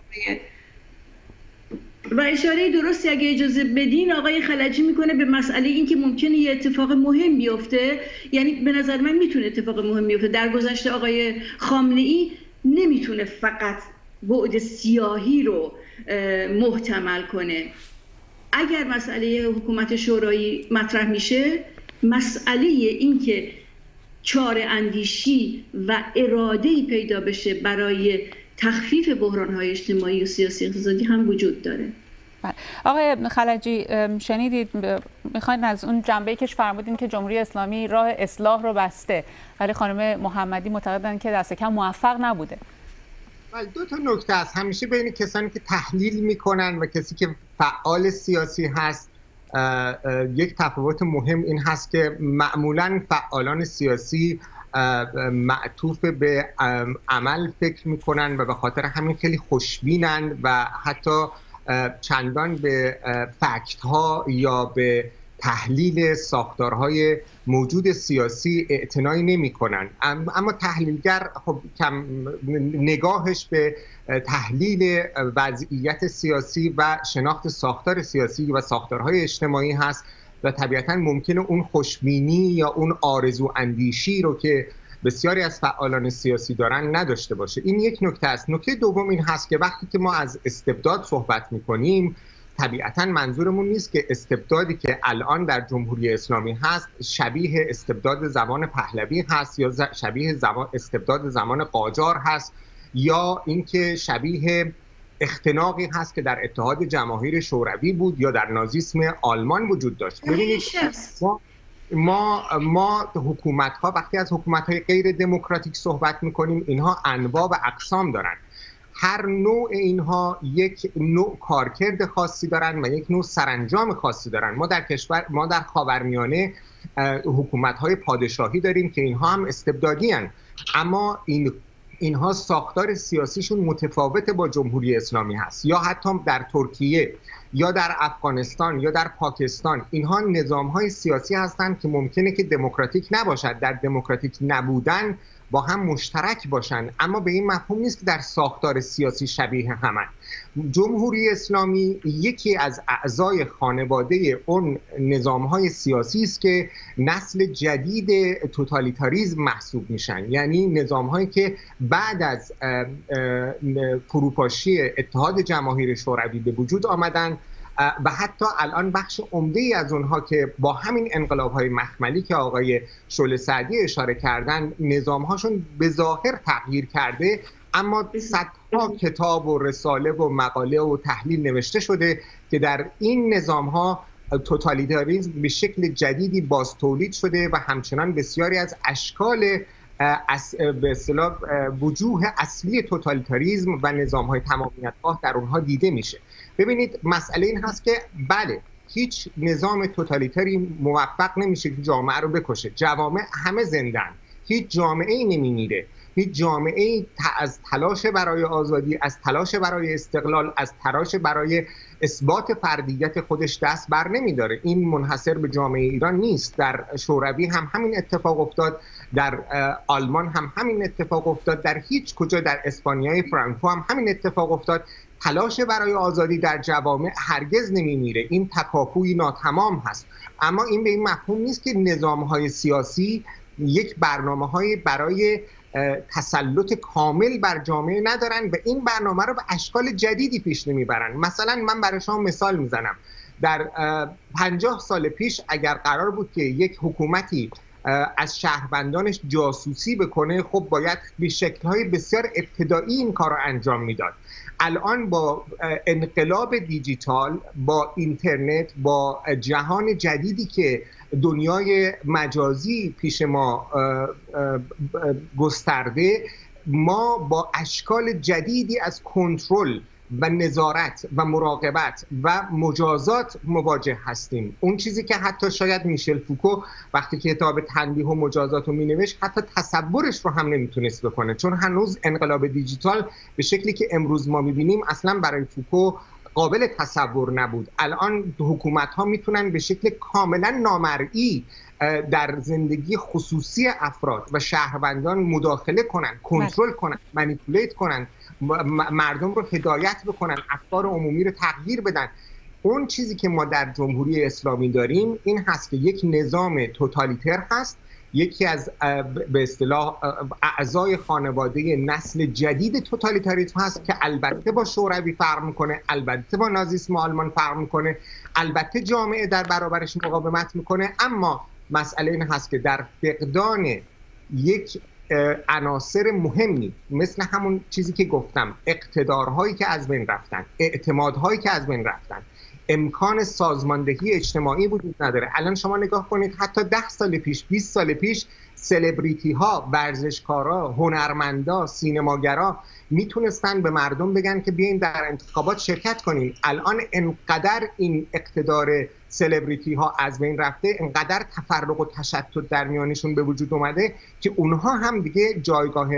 و اشاره درستی اگه اجازه بدین آقای خلجی میکنه به مسئله این که ممکنه یه اتفاق مهم بیفته. یعنی به نظر من میتونه اتفاق مهم بیفته. در گذشته آقای خامنه‌ای نمیتونه فقط بعد سیاهی رو محتمل کنه. اگر مسئله حکومت شورایی مطرح میشه، مسئله این که چاره اندیشی و اراده‌ای پیدا بشه برای تخفیف بحران‌های اجتماعی و سیاسی اقتصادی هم وجود داره. آقای خلجی شنیدید، میخواین از اون جنبه‌ای که فرمودین که جمهوری اسلامی راه اصلاح رو بسته، ولی خانم محمدی معتقدن که دست کم موفق نبوده. دو تا نکته است. همیشه بین کسانی که تحلیل میکنن و کسی که فعال سیاسی هست یک تفاوت مهم این هست که معمولا فعالان سیاسی معطوف به عمل فکر میکنن و به خاطر همین خیلی خوشبینن و حتی چندان به فکت ها یا به تحلیل ساختارهای موجود سیاسی اعتنایی نمی کنن. اما تحلیلگر خب کم نگاهش به تحلیل وضعیت سیاسی و شناخت ساختار سیاسی و ساختارهای اجتماعی هست و طبیعتاً ممکنه اون خوشبینی یا اون آرزو اندیشی رو که بسیاری از فعالان سیاسی دارن نداشته باشه. این یک نکته است. نکته دوم این هست که وقتی که ما از استبداد صحبت میکنیم طبیعتاً منظورمون نیست که استبدادی که الان در جمهوری اسلامی هست شبیه استبداد زمان پهلوی هست یا شبیه زمان استبداد زمان قاجار هست یا اینکه شبیه اختناقی هست که در اتحاد جماهیر شوروی بود یا در نازیسم آلمان وجود داشت. ببینید ما ما ما حکومت ها وقتی از حکومت های غیر دموکراتیک صحبت میکنیم اینها انواع و اقسام دارن. هر نوع اینها یک نوع کارکرد خاصی دارن و یک نوع سرانجام خاصی دارن. ما در کشور ما در خاورمیانه حکومت‌های پادشاهی داریم که اینها هم استبدادی هستند، اما این اینها ساختار سیاسیشون متفاوت با جمهوری اسلامی هست. یا حتی در ترکیه یا در افغانستان یا در پاکستان اینها نظام‌های سیاسی هستند که ممکنه که دموکراتیک نباشد، در دموکراتیک نبودن با هم مشترک باشن، اما به این مفهوم نیست که در ساختار سیاسی شبیه همن. جمهوری اسلامی یکی از اعضای خانواده اون نظام‌های سیاسی است که نسل جدید توتالیتاریسم محسوب میشن، یعنی نظام‌هایی که بعد از فروپاشی اتحاد جماهیر شوروی به وجود آمدن و حتی الان بخش عمده‌ای از اونها که با همین انقلاب‌های مخملی که آقای شعله سعدی اشاره کردن نظام‌هاشون به ظاهر تغییر کرده، اما صدها کتاب و رساله و مقاله و تحلیل نوشته شده که در این نظام‌ها توتالیتاریسم به شکل جدیدی باز تولید شده و همچنان بسیاری از اشکال به اصطلاح وجوه اصلی توتالیتاریسم و نظام‌های تمامیت‌خواه در اونها دیده میشه. ببینید مسئله این هست که بله هیچ نظام توتالیتری موفق نمیشه که جامعه رو بکشه. جوامع همه زندن، هیچ جامعه‌ای نمیمیره، هیچ جامعه‌ای از تلاش برای آزادی، از تلاش برای استقلال، از تلاش برای اثبات فردیت خودش دست بر نمیداره. این منحصر به جامعه ایران نیست. در شوروی هم همین اتفاق افتاد، در آلمان هم همین اتفاق افتاد، در هیچ کجا در اسپانیای فرانکو هم همین اتفاق افتاد. تلاش برای آزادی در جوامع هرگز نمیمیره. این تکاپوی ناتمام هست. اما این به این مفهوم نیست که نظام‌های سیاسی یک برنامه‌های برای تسلط کامل بر جامعه ندارن و این برنامه رو به اشکال جدیدی پیش نمیبرن. مثلا من برای شما مثال میزنم. در پنجاه سال پیش اگر قرار بود که یک حکومتی از شهروندانش جاسوسی بکنه، خب باید به شکل‌های بسیار ابتدایی این کار رو انجام میداد. الان با انقلاب دیجیتال، با اینترنت، با جهان جدیدی که دنیای مجازی پیش ما گسترده، ما با اشکال جدیدی از کنترل و نظارت و مراقبت و مجازات مواجه هستیم. اون چیزی که حتی شاید میشل فوکو وقتی که کتاب تنبیه و مجازات رو مینوشت حتی تصورش رو هم نمیتونست بکنه، چون هنوز انقلاب دیجیتال به شکلی که امروز ما میبینیم اصلا برای فوکو قابل تصور نبود. الان حکومت ها میتونن به شکل کاملا نامرئی در زندگی خصوصی افراد و شهروندان مداخله کنن، کنترل کنن، مانیپولیت کنن، مردم رو هدایت بکنن، افکار عمومی رو تغییر بدن. اون چیزی که ما در جمهوری اسلامی داریم این هست که یک نظام توتالیتر هست، یکی از به اصطلاح اعضای خانواده نسل جدید توتالیتاریسم هست که البته با شوروی فرق میکنه، البته با نازیسم آلمان فرق میکنه، البته جامعه در برابرش مقاومت میکنه، اما مسئله این هست که در فقدان یک عناصر مهمی مثل همون چیزی که گفتم، اقتدارهایی که از بین رفتن، اعتمادهایی که از بین رفتن، امکان سازماندهی اجتماعی وجود نداره. الان شما نگاه کنید حتی ده سال پیش، بیست سال پیش سلبریتی ها، ورزشکارا، هنرمندا، سینماگرا میتونستن به مردم بگن که بیاین در انتخابات شرکت کنین. الان انقدر این اقتدار سلبریتی ها از بین رفته، انقدر تفرق و تشتت در میانشون به وجود اومده که اونها هم دیگه جایگاه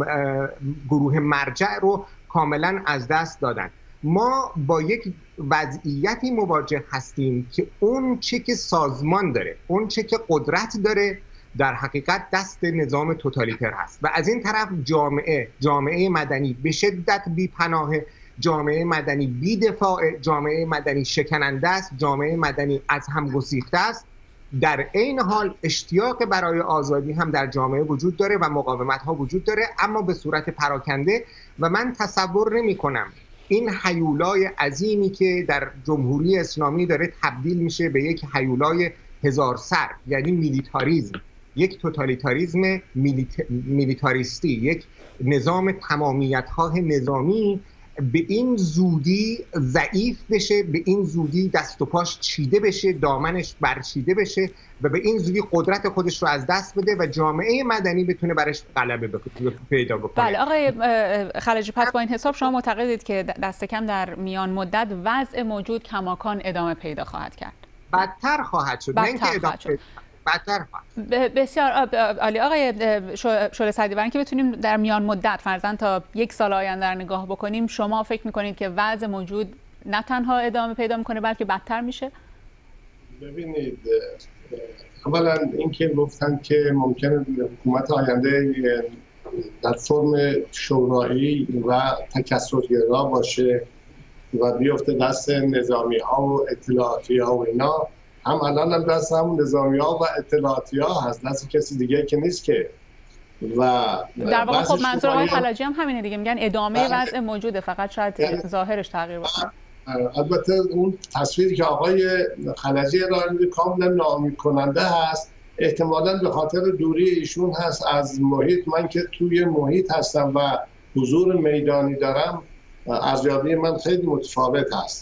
گروه مرجع رو کاملا از دست دادن. ما با یک وضعیتی مواجه هستیم که اون چه که سازمان داره، اون چه که قدرت داره، در حقیقت دست نظام توتالیتر هست و از این طرف جامعه جامعه مدنی به شدت بی‌پناه، جامعه مدنی بی‌دفاع، جامعه مدنی شکننده است، جامعه مدنی از هم گسیخته است. در این حال اشتیاق برای آزادی هم در جامعه وجود داره و مقاومت ها وجود داره، اما به صورت پراکنده. و من تصور نمی کنم این هیولای عظیمی که در جمهوری اسلامی داره تبدیل میشه به یک هیولای هزار سر، یعنی میلیتاریزم، یک توتالیتاریزم میلیت... میلیتاریستی، یک نظام تمامیت‌خواه نظامی به این زودی ضعیف بشه، به این زودی دست و پاش چیده بشه، دامنش برچیده بشه و به این زودی قدرت خودش رو از دست بده و جامعه مدنی بتونه برش غلبه پیدا بکنه. بله آقای خلجی، پس با این حساب شما معتقدید که دست کم در میان مدت وضع موجود کماکان ادامه پیدا خواهد کرد؟ بدتر خواهد شد، نه اینکه ادامه پیدا بدتر خواهد. بسیار عالی. آقای شعله سعدی، برای اینکه بتونیم در میان مدت فرضاً تا یک سال آینده رو نگاه بکنیم، شما فکر میکنید که وضع موجود نه تنها ادامه پیدا میکنه بلکه بدتر میشه؟ ببینید، اولا اینکه گفتن که ممکنه حکومت آینده در فرم شورایی و تکثرگرا باشه و بیفته دست نظامی ها و اطلاعاتی ها و اینا، هم الان هم دست همون نظامی ها و اطلاعاتی ها هست، دست کسی دیگه که نیست که. و در واقع خب منظور آقای خلجی هم همینه دیگه، میگن ادامه وضع موجوده، فقط شاید ظاهرش تغییر بکنه. البته اون تصویری که آقای خلجی ارائه میده کاملا ناامید کننده هست، احتمالاً به خاطر دوری ایشون هست از محیط. من که توی محیط هستم و حضور میدانی دارم، ارزیابی من خیلی متفاوت هست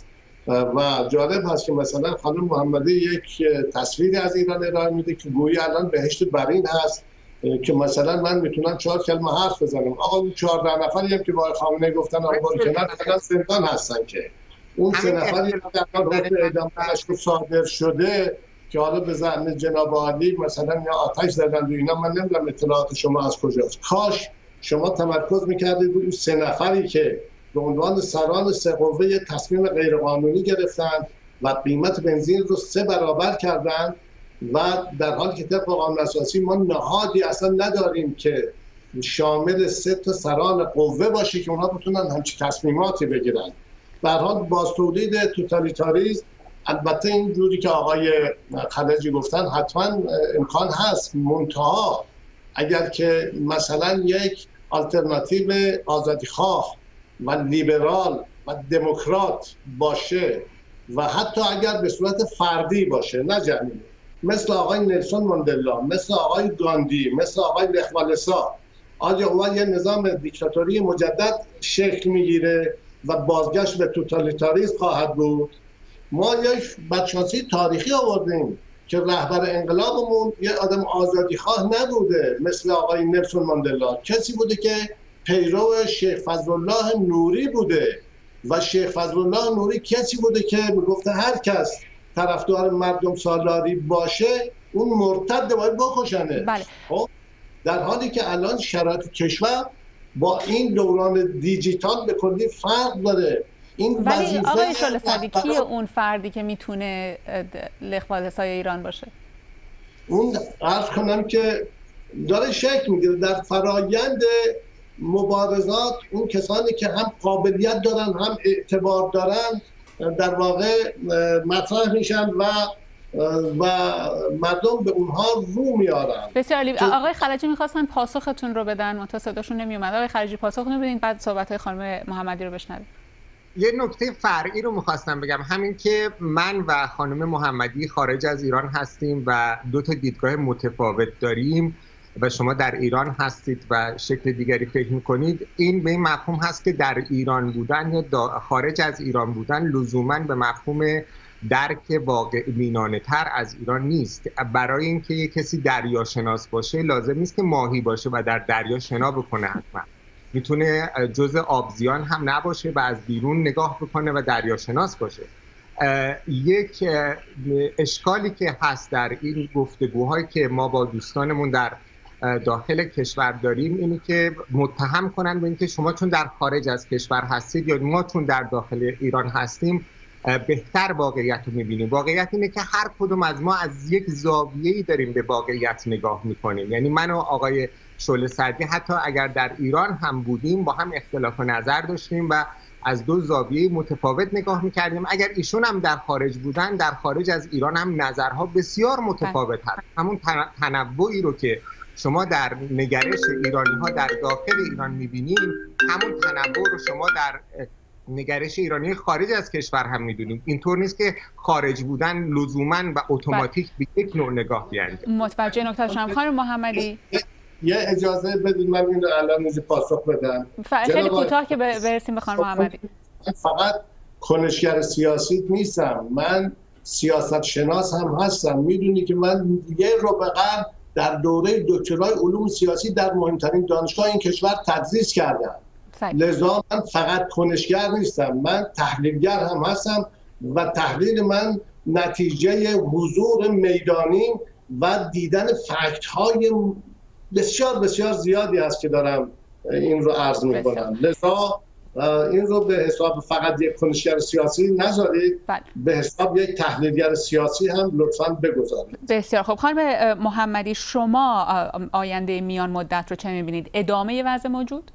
و جالب هست که مثلا خانم محمدی یک تصویری از ایران ارائه میده که گویی الان بهشت برین هست که مثلا من میتونم چهار کلمه حرف بزنم. آقا اون چهارده نفری هم که با خامنه‌ای گفتن آقا کنار الان زندان هستن، که اون سه نفری که در حکم اعدامش صادر شده که حالا به زعم جناب عالی مثلا یا آتش زدن و اینا، من نمیدونم اطلاعات شما از کجاست. کاش شما تمرکز میکردید روی سه نفری که به عنوان سران سه قوه تصمیم غیرقانونی گرفتن و قیمت بنزین رو سه برابر کردن و در حالی که طبق قانون اساسی ما نهادی اصلا نداریم که شامل سه تا سران قوه باشه که اونها بتونن همچین تصمیماتی بگیرن. به هر حال باز تولید توتالیتاریسم، البته این جوری که آقای خلجی گفتن حتما امکان هست، منتها اگر که مثلا یک آلترناتیو آزادیخواه و لیبرال و دموکرات باشه و حتی اگر به صورت فردی باشه نه جمعی، مثل آقای نلسون ماندلا، مثل آقای گاندی، مثل آقای لخ والسا، آیا اون یه نظام دیکتاتوری مجدد شکل میگیره و بازگشت به توتالیتاریسم خواهد بود. ما یک بدشانسی تاریخی آوردیم که رهبر انقلابمون یه آدم آزادیخواه نبوده مثل آقای نلسون ماندلا، کسی بوده که پیرو شیخ فضلالله نوری بوده و شیخ فضلالله نوری کسی بوده که میگفته هر کس طرفدار مردم سالاری باشه اون مرتد باید بکشنه. بله. خب در حالی که الان شرایط کشور با این دوران دیجیتال به کلی فرق داره. این ولی آقای شعله سعدی کیه اون فردی که میتونه لخ والسای ایران باشه؟ اون عرض کنم که داره شکل میگیره در فرایند مبارزات. اون کسانی که هم قابلیت دارن هم اعتبار دارن در واقع مطرح میشن و و مردم به اونها رو میارن. بسیار عالی. آقای خلجی میخواستن پاسختون رو بدن، منتها صداشون نمیومد. آقای خلجی پاسختون رو بدین، بعد صحبت‌های خانم محمدی رو بشنوید. یه نکته فرعی رو میخواستم بگم، همین که من و خانم محمدی خارج از ایران هستیم و دو تا دیدگاه متفاوت داریم و شما در ایران هستید و شکل دیگری فکر میکنید، این به این مفهوم هست که در ایران بودن یا خارج از ایران بودن لزوما به مفهوم درک واقع بینانه تر از ایران نیست. برای اینکه یک کسی دریاشناس باشه لازم نیست که ماهی باشه و در دریا شنا بکنه، حتما میتونه جزء آبزیان هم نباشه و از بیرون نگاه بکنه و دریاشناس باشه. یک اشکالی که هست در این گفتگوهایی که ما با دوستانمون در داخل کشور داریم اینه که متهم کنن به اینکه شما چون در خارج از کشور هستید یا ما چون در داخل ایران هستیم بهتر واقعیت رو میبینیم. واقعیت اینه که هر کدوم از ما از یک زاویه‌ای داریم به واقعیت نگاه میکنیم. یعنی من و آقای شعله سعدی حتی اگر در ایران هم بودیم با هم اختلاف نظر داشتیم و از دو زاویه متفاوت نگاه میکردیم. اگر ایشون هم در خارج بودن، در خارج از ایران هم نظرها بسیار متفاوت هست. همون تنوعی رو که شما در نگرش ایرانی ها در داخل ایران میبینید، همون تنوع رو شما در نگرش ایرانی خارج از کشور هم میدونیم. اینطور نیست که خارج بودن لزوما و اتوماتیک به یک نوع نگاه بیانجام. متوجه نکته شما خانم محمدی. یه اجازه بدید من این الان میز پاسخ بدم. خیلی کوتاه که برسیم به خانم محمدی. فقط کنشگر سیاسی نیستم، من سیاست شناس هم هستم. میدونی که من یه رو به قبل در دوره دکترای علوم سیاسی در مهمترین دانشگاه این کشور تدریس کردم. لذا من فقط کنشگر نیستم، من تحلیلگر هم هستم و تحلیل من نتیجه حضور میدانی و دیدن فکت های بسیار بسیار زیادی است که دارم این رو عرض میکنم. لذا این رو به حساب فقط یک کنشگر سیاسی نذارید، بله. به حساب یک تحلیلگر سیاسی هم لطفاً بگذارید. بسیار خوب. خانم محمدی، شما آینده میان مدت رو چه میبینید؟ ادامه وضع موجود؟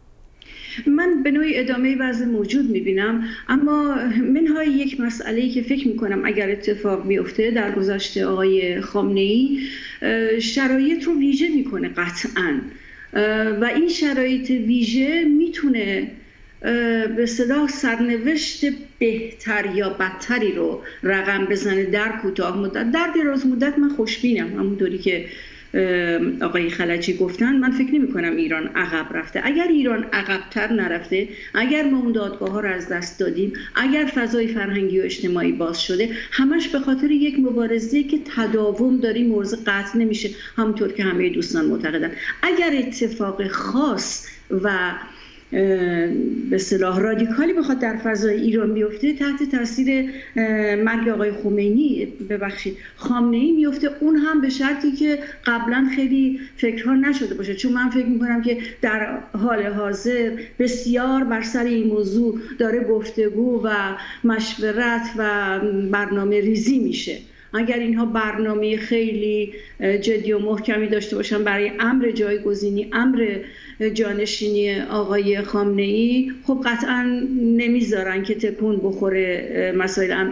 من به نوعی ادامه وضع موجود میبینم، اما منهای یک مسئله‌ای که فکر میکنم اگر اتفاق بیفته در گذشته آقای خامنه‌ای شرایط رو ویژه میکنه قطعاً و این شرایط ویژه میتونه به اصطلاح سرنوشت بهتر یا بدتری رو رقم بزنه در کوتاه مدت. در دراز مدت من خوشبینم، همونطوری که آقای خلجی گفتن. من فکر نمی کنم ایران عقب رفته. اگر ایران عقبتر نرفته، اگر ما اون دادگاه ها رو از دست دادیم، اگر فضای فرهنگی و اجتماعی باز شده، همش به خاطر یک مبارزه که تداوم داریم موضوع قطع نمیشه، همونطور که همه دوستان معتقدن. اگر اتفاق خاص و به اصطلاح رادیکالی بخواد در فضای ایران بیفته، تحت تاثیر مرگ آقای خمینی ببخشید خامنه‌ای میفته، اون هم به شرطی که قبلا خیلی فکرها نشده باشه. چون من فکر میکنم که در حال حاضر بسیار بر سر این موضوع داره گفتگو و مشورت و برنامه ریزی میشه. اگر اینها برنامه خیلی جدی و محکمی داشته باشن برای امر جایگزینی، امر جانشینی آقای خامنه‌ای، خب قطعا نمیذارن که تکون بخوره مسائل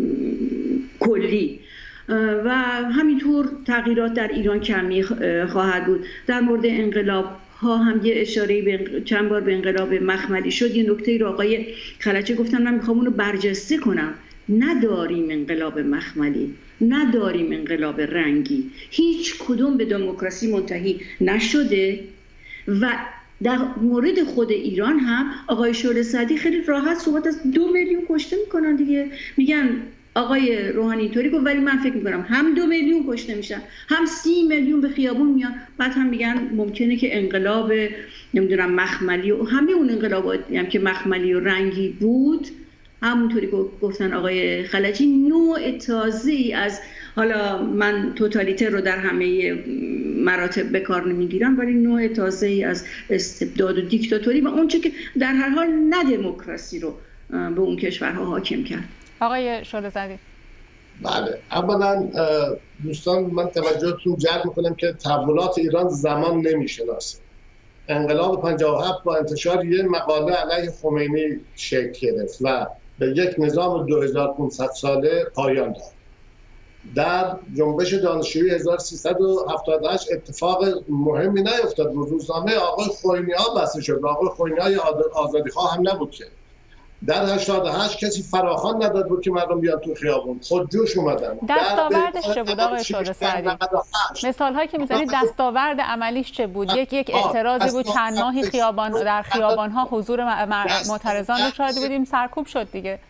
کلی و همینطور تغییرات در ایران کمی خواهد بود. در مورد انقلاب ها هم یه اشاره به چند بار به انقلاب مخملی شد. یه نکته رو آقای خلجی گفتن، من میخوام اونو برجسته کنم. نداریم انقلاب مخملی، نداریم انقلاب رنگی، هیچ کدوم به دموکراسی منتهی نشده. و در مورد خود ایران هم آقای شعله سعدی خیلی راحت صحبت از دو میلیون کشته میکنن دیگه. میگن آقای روحانی اینطوری گفت، ولی من فکر میکنم هم دو میلیون کشته میشن، هم سی میلیون به خیابون میان. بعد هم میگن ممکنه که انقلاب نمیدونم مخملی و همه اون انقلاباتی هم که مخملی و رنگی بود، همونطوری گفتن آقای خلجی، نوع تازه‌ای از، حالا من توتالیتر رو در همه مراتب به کار نمیگیرم، ولی نوع تازه‌ای از استبداد و دیکتاتوری و اونچه که در هر حال نه دموکراسی رو به اون کشورها حاکم کرد. آقای شعله سعدی. بله، اولا دوستان من توجهتون جلب میکنم که تحولات ایران زمان نمیشناسه. انقلاب پنجاه و هفت با انتشار یک مقاله علیه خمینی شکل گرفت و به یک نظام دو هزار و پانصد ساله پایان داد. در جنبش دانشجویی هزار و سیصد و هفتاد و هشت اتفاق مهمی نیفتاد. روزنامه آقای خوئینی‌ها بسته شد. آقای خوئینی‌ها آزادیخواه هم نبود که. در هشتاد و هشت کسی فراخوان نداد بود که مردم بیان تو خیابون، خود جوش اومدن. دستاوردش چه بود آقای شعله سعدی؟ مثال هایی که میزنید دستاورد عملیش چه بود؟ یک یک اعتراضی بود، چند ماهی خیابان در خیابان ها حضور معترضان رو شاهد بودیم، سرکوب شد دیگه.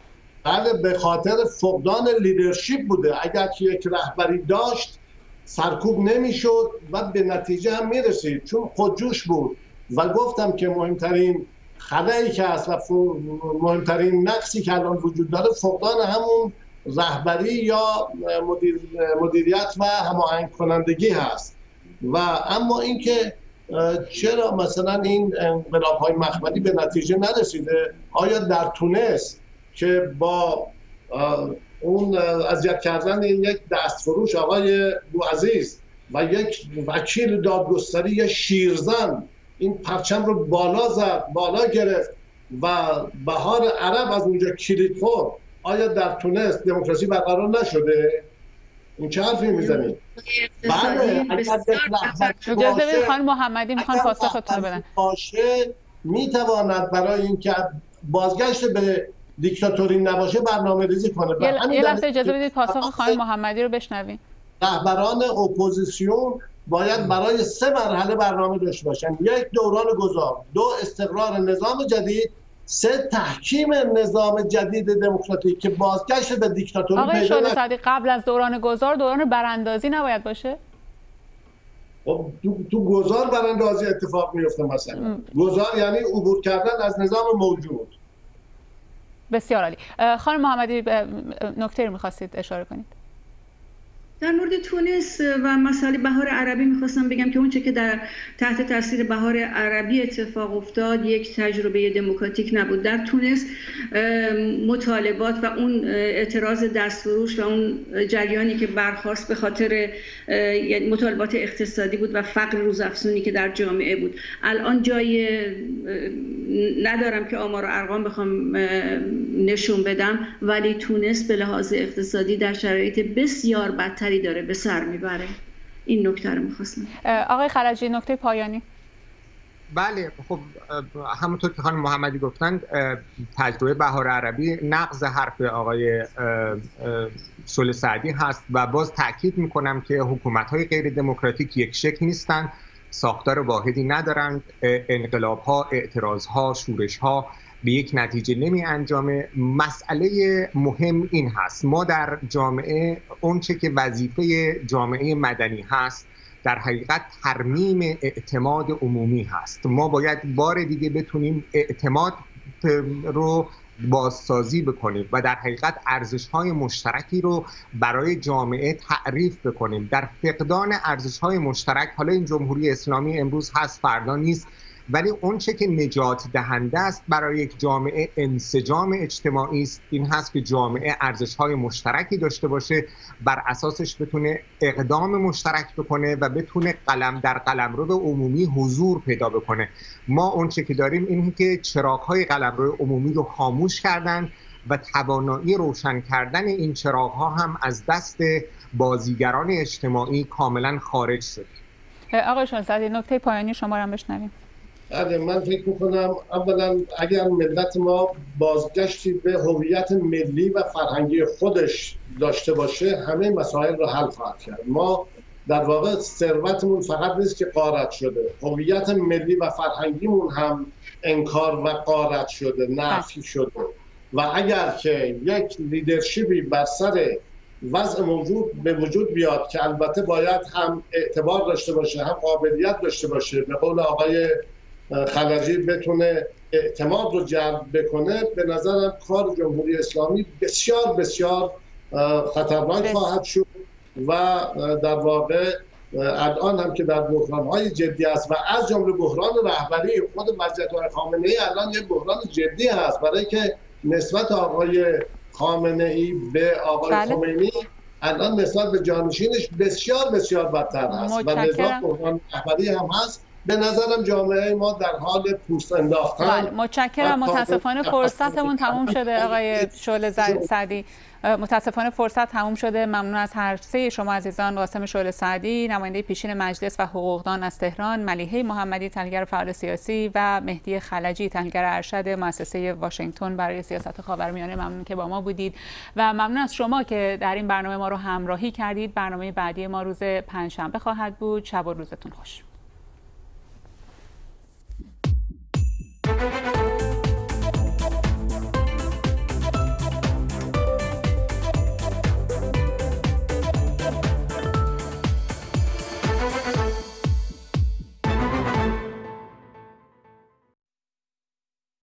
بله، به خاطر فقدان لیدرشپ بوده. اگر که یک رهبری داشت سرکوب نمیشد و به نتیجه هم میرسید، چون خودجوش بود. و گفتم که مهمترین خلایی که هست و مهمترین نقصی که الان وجود داره فقدان همون رهبری یا مدیر، مدیریت و هماهنگ کنندگی هست. و اما اینکه چرا مثلا این انقلاب‌های مخملی به نتیجه نرسیده؟ آیا در تونس که با اون اذیت کردن یک دستفروش آقای بوعزیز و یک وکیل دادگستری یا شیرزن این پرچم رو بالا زد، بالا گرفت و بهار عرب از اونجا کلید خورد، آیا در تونس دموکراسی برقرار نشده؟ این چه حرفی میزنید؟ بله، اجازه بدید خانم محمدی میخوان پاسختون بدن. باشه میتواند برای اینکه بازگشت به دیکتاتوری نباشه برنامه ریزی کنه. یه لحظه اجازه بدید پاسخ خانم محمدی رو بشنویم. رهبران اپوزیسیون باید برای سه مرحله برنامه داشته باشن: یک، دوران گذار، دو، استقرار نظام جدید، سه، تحکیم نظام جدید دموکراتیک که بازگشت به دیکتاتوری پیدا نکنه. آقای شعله سعدی، قبل از دوران گذار دوران براندازی نباید باشه؟ خب تو, تو گذار براندازی اتفاق میفته. مثلا ام. گذار یعنی عبور کردن از نظام موجود. بسیار عالی. خانم محمدی نکته رو می‌خواستید اشاره کنید؟ در مورد تونس و مسئله بهار عربی میخواستم بگم که اونچه که در تحت تاثیر بهار عربی اتفاق افتاد یک تجربه دموکراتیک نبود. در تونس مطالبات و اون اعتراض دستفروش و اون جریانی که برخاست به خاطر مطالبات اقتصادی بود و فقر روزافزونی که در جامعه بود. الان جای ندارم که آمار و ارقام بخوام نشون بدم، ولی تونس به لحاظ اقتصادی در شرایط بسیار بدتری داره به سر میبره. این نکته رو می‌خواستم. آقای خلجی، نکته پایانی. بله، خب همونطور که خانم محمدی گفتند تجربه بهار عربی نقض حرف آقای شعله سعدی هست و باز تاکید میکنم که حکومت‌های غیر دموکراتیک یک شکل نیستند، ساختار واحدی ندارند، انقلاب‌ها، اعتراض‌ها، شورش‌ها به یک نتیجه نمی انجامه. مسئله مهم این هست: ما در جامعه اونچه که وظیفه جامعه مدنی هست در حقیقت ترمیم اعتماد عمومی هست. ما باید بار دیگه بتونیم اعتماد رو بازسازی بکنیم و در حقیقت ارزش‌های مشترکی رو برای جامعه تعریف بکنیم. در فقدان ارزش‌های مشترک، حالا این جمهوری اسلامی امروز هست فردا نیست، ولی اون چه که نجات دهنده است برای یک جامعه انسجام اجتماعی است این هست که جامعه ارزش‌های مشترکی داشته باشه، بر اساسش بتونه اقدام مشترک بکنه و بتونه قلم در قلمرو عمومی حضور پیدا بکنه. ما اون چه که داریم اینه که چراغ‌های قلمرو عمومی رو خاموش کردن و توانایی روشن کردن این چراغ‌ها هم از دست بازیگران اجتماعی کاملا خارج شد. آقای شعله سعدی، نکته پایانی شما رو هم بشنویم. بله، من فکر میکنم اولا اگر ملت ما بازگشتی به هویت ملی و فرهنگی خودش داشته باشه همه مسائل رو حل خواهد کرد. ما در واقع ثروتمون فقط نیست که غارت شده، هویت ملی و فرهنگیمون هم انکار و غارت شده، نفی شده. و اگر که یک لیدرشپی بر سر وضع موجود به وجود بیاد که البته باید هم اعتبار داشته باشه هم قابلیت داشته باشه، به قول آقای خلجی بتونه اعتماد رو جلب بکنه، به نظرم کار جمهوری اسلامی بسیار بسیار خطرناک خواهد شد و در واقع الان هم که در بحران‌های جدی است و از جمله بحران رهبری خود وضعیت خامنه‌ای الان یک بحران جدی است، برای که نسبت آقای خامنه‌ای به آقای بله. خمینی الان نسبت به جانشینش بسیار بسیار بدتر است و لذا بحران رهبری هم هست. به نظرم جامعه ما در حال پوست انداختن. بله، متشکرم. متاسفانه فرصتمون تموم شده آقای شعله سعدی. متاسفانه فرصت تموم شده. ممنون از هر سه شما عزیزان: قاسم شعله سعدی، نماینده پیشین مجلس و حقوقدان از تهران، ملیحه محمدی، تحلیلگر فعال سیاسی، و مهدی خلجی، تحلیلگر ارشد مؤسسه واشنگتن برای سیاست خاورمیانه. ممنون که با ما بودید و ممنون از شما که در این برنامه ما رو همراهی کردید. برنامه بعدی ما روز پنجشنبه خواهد بود. شب و روزتون خوش.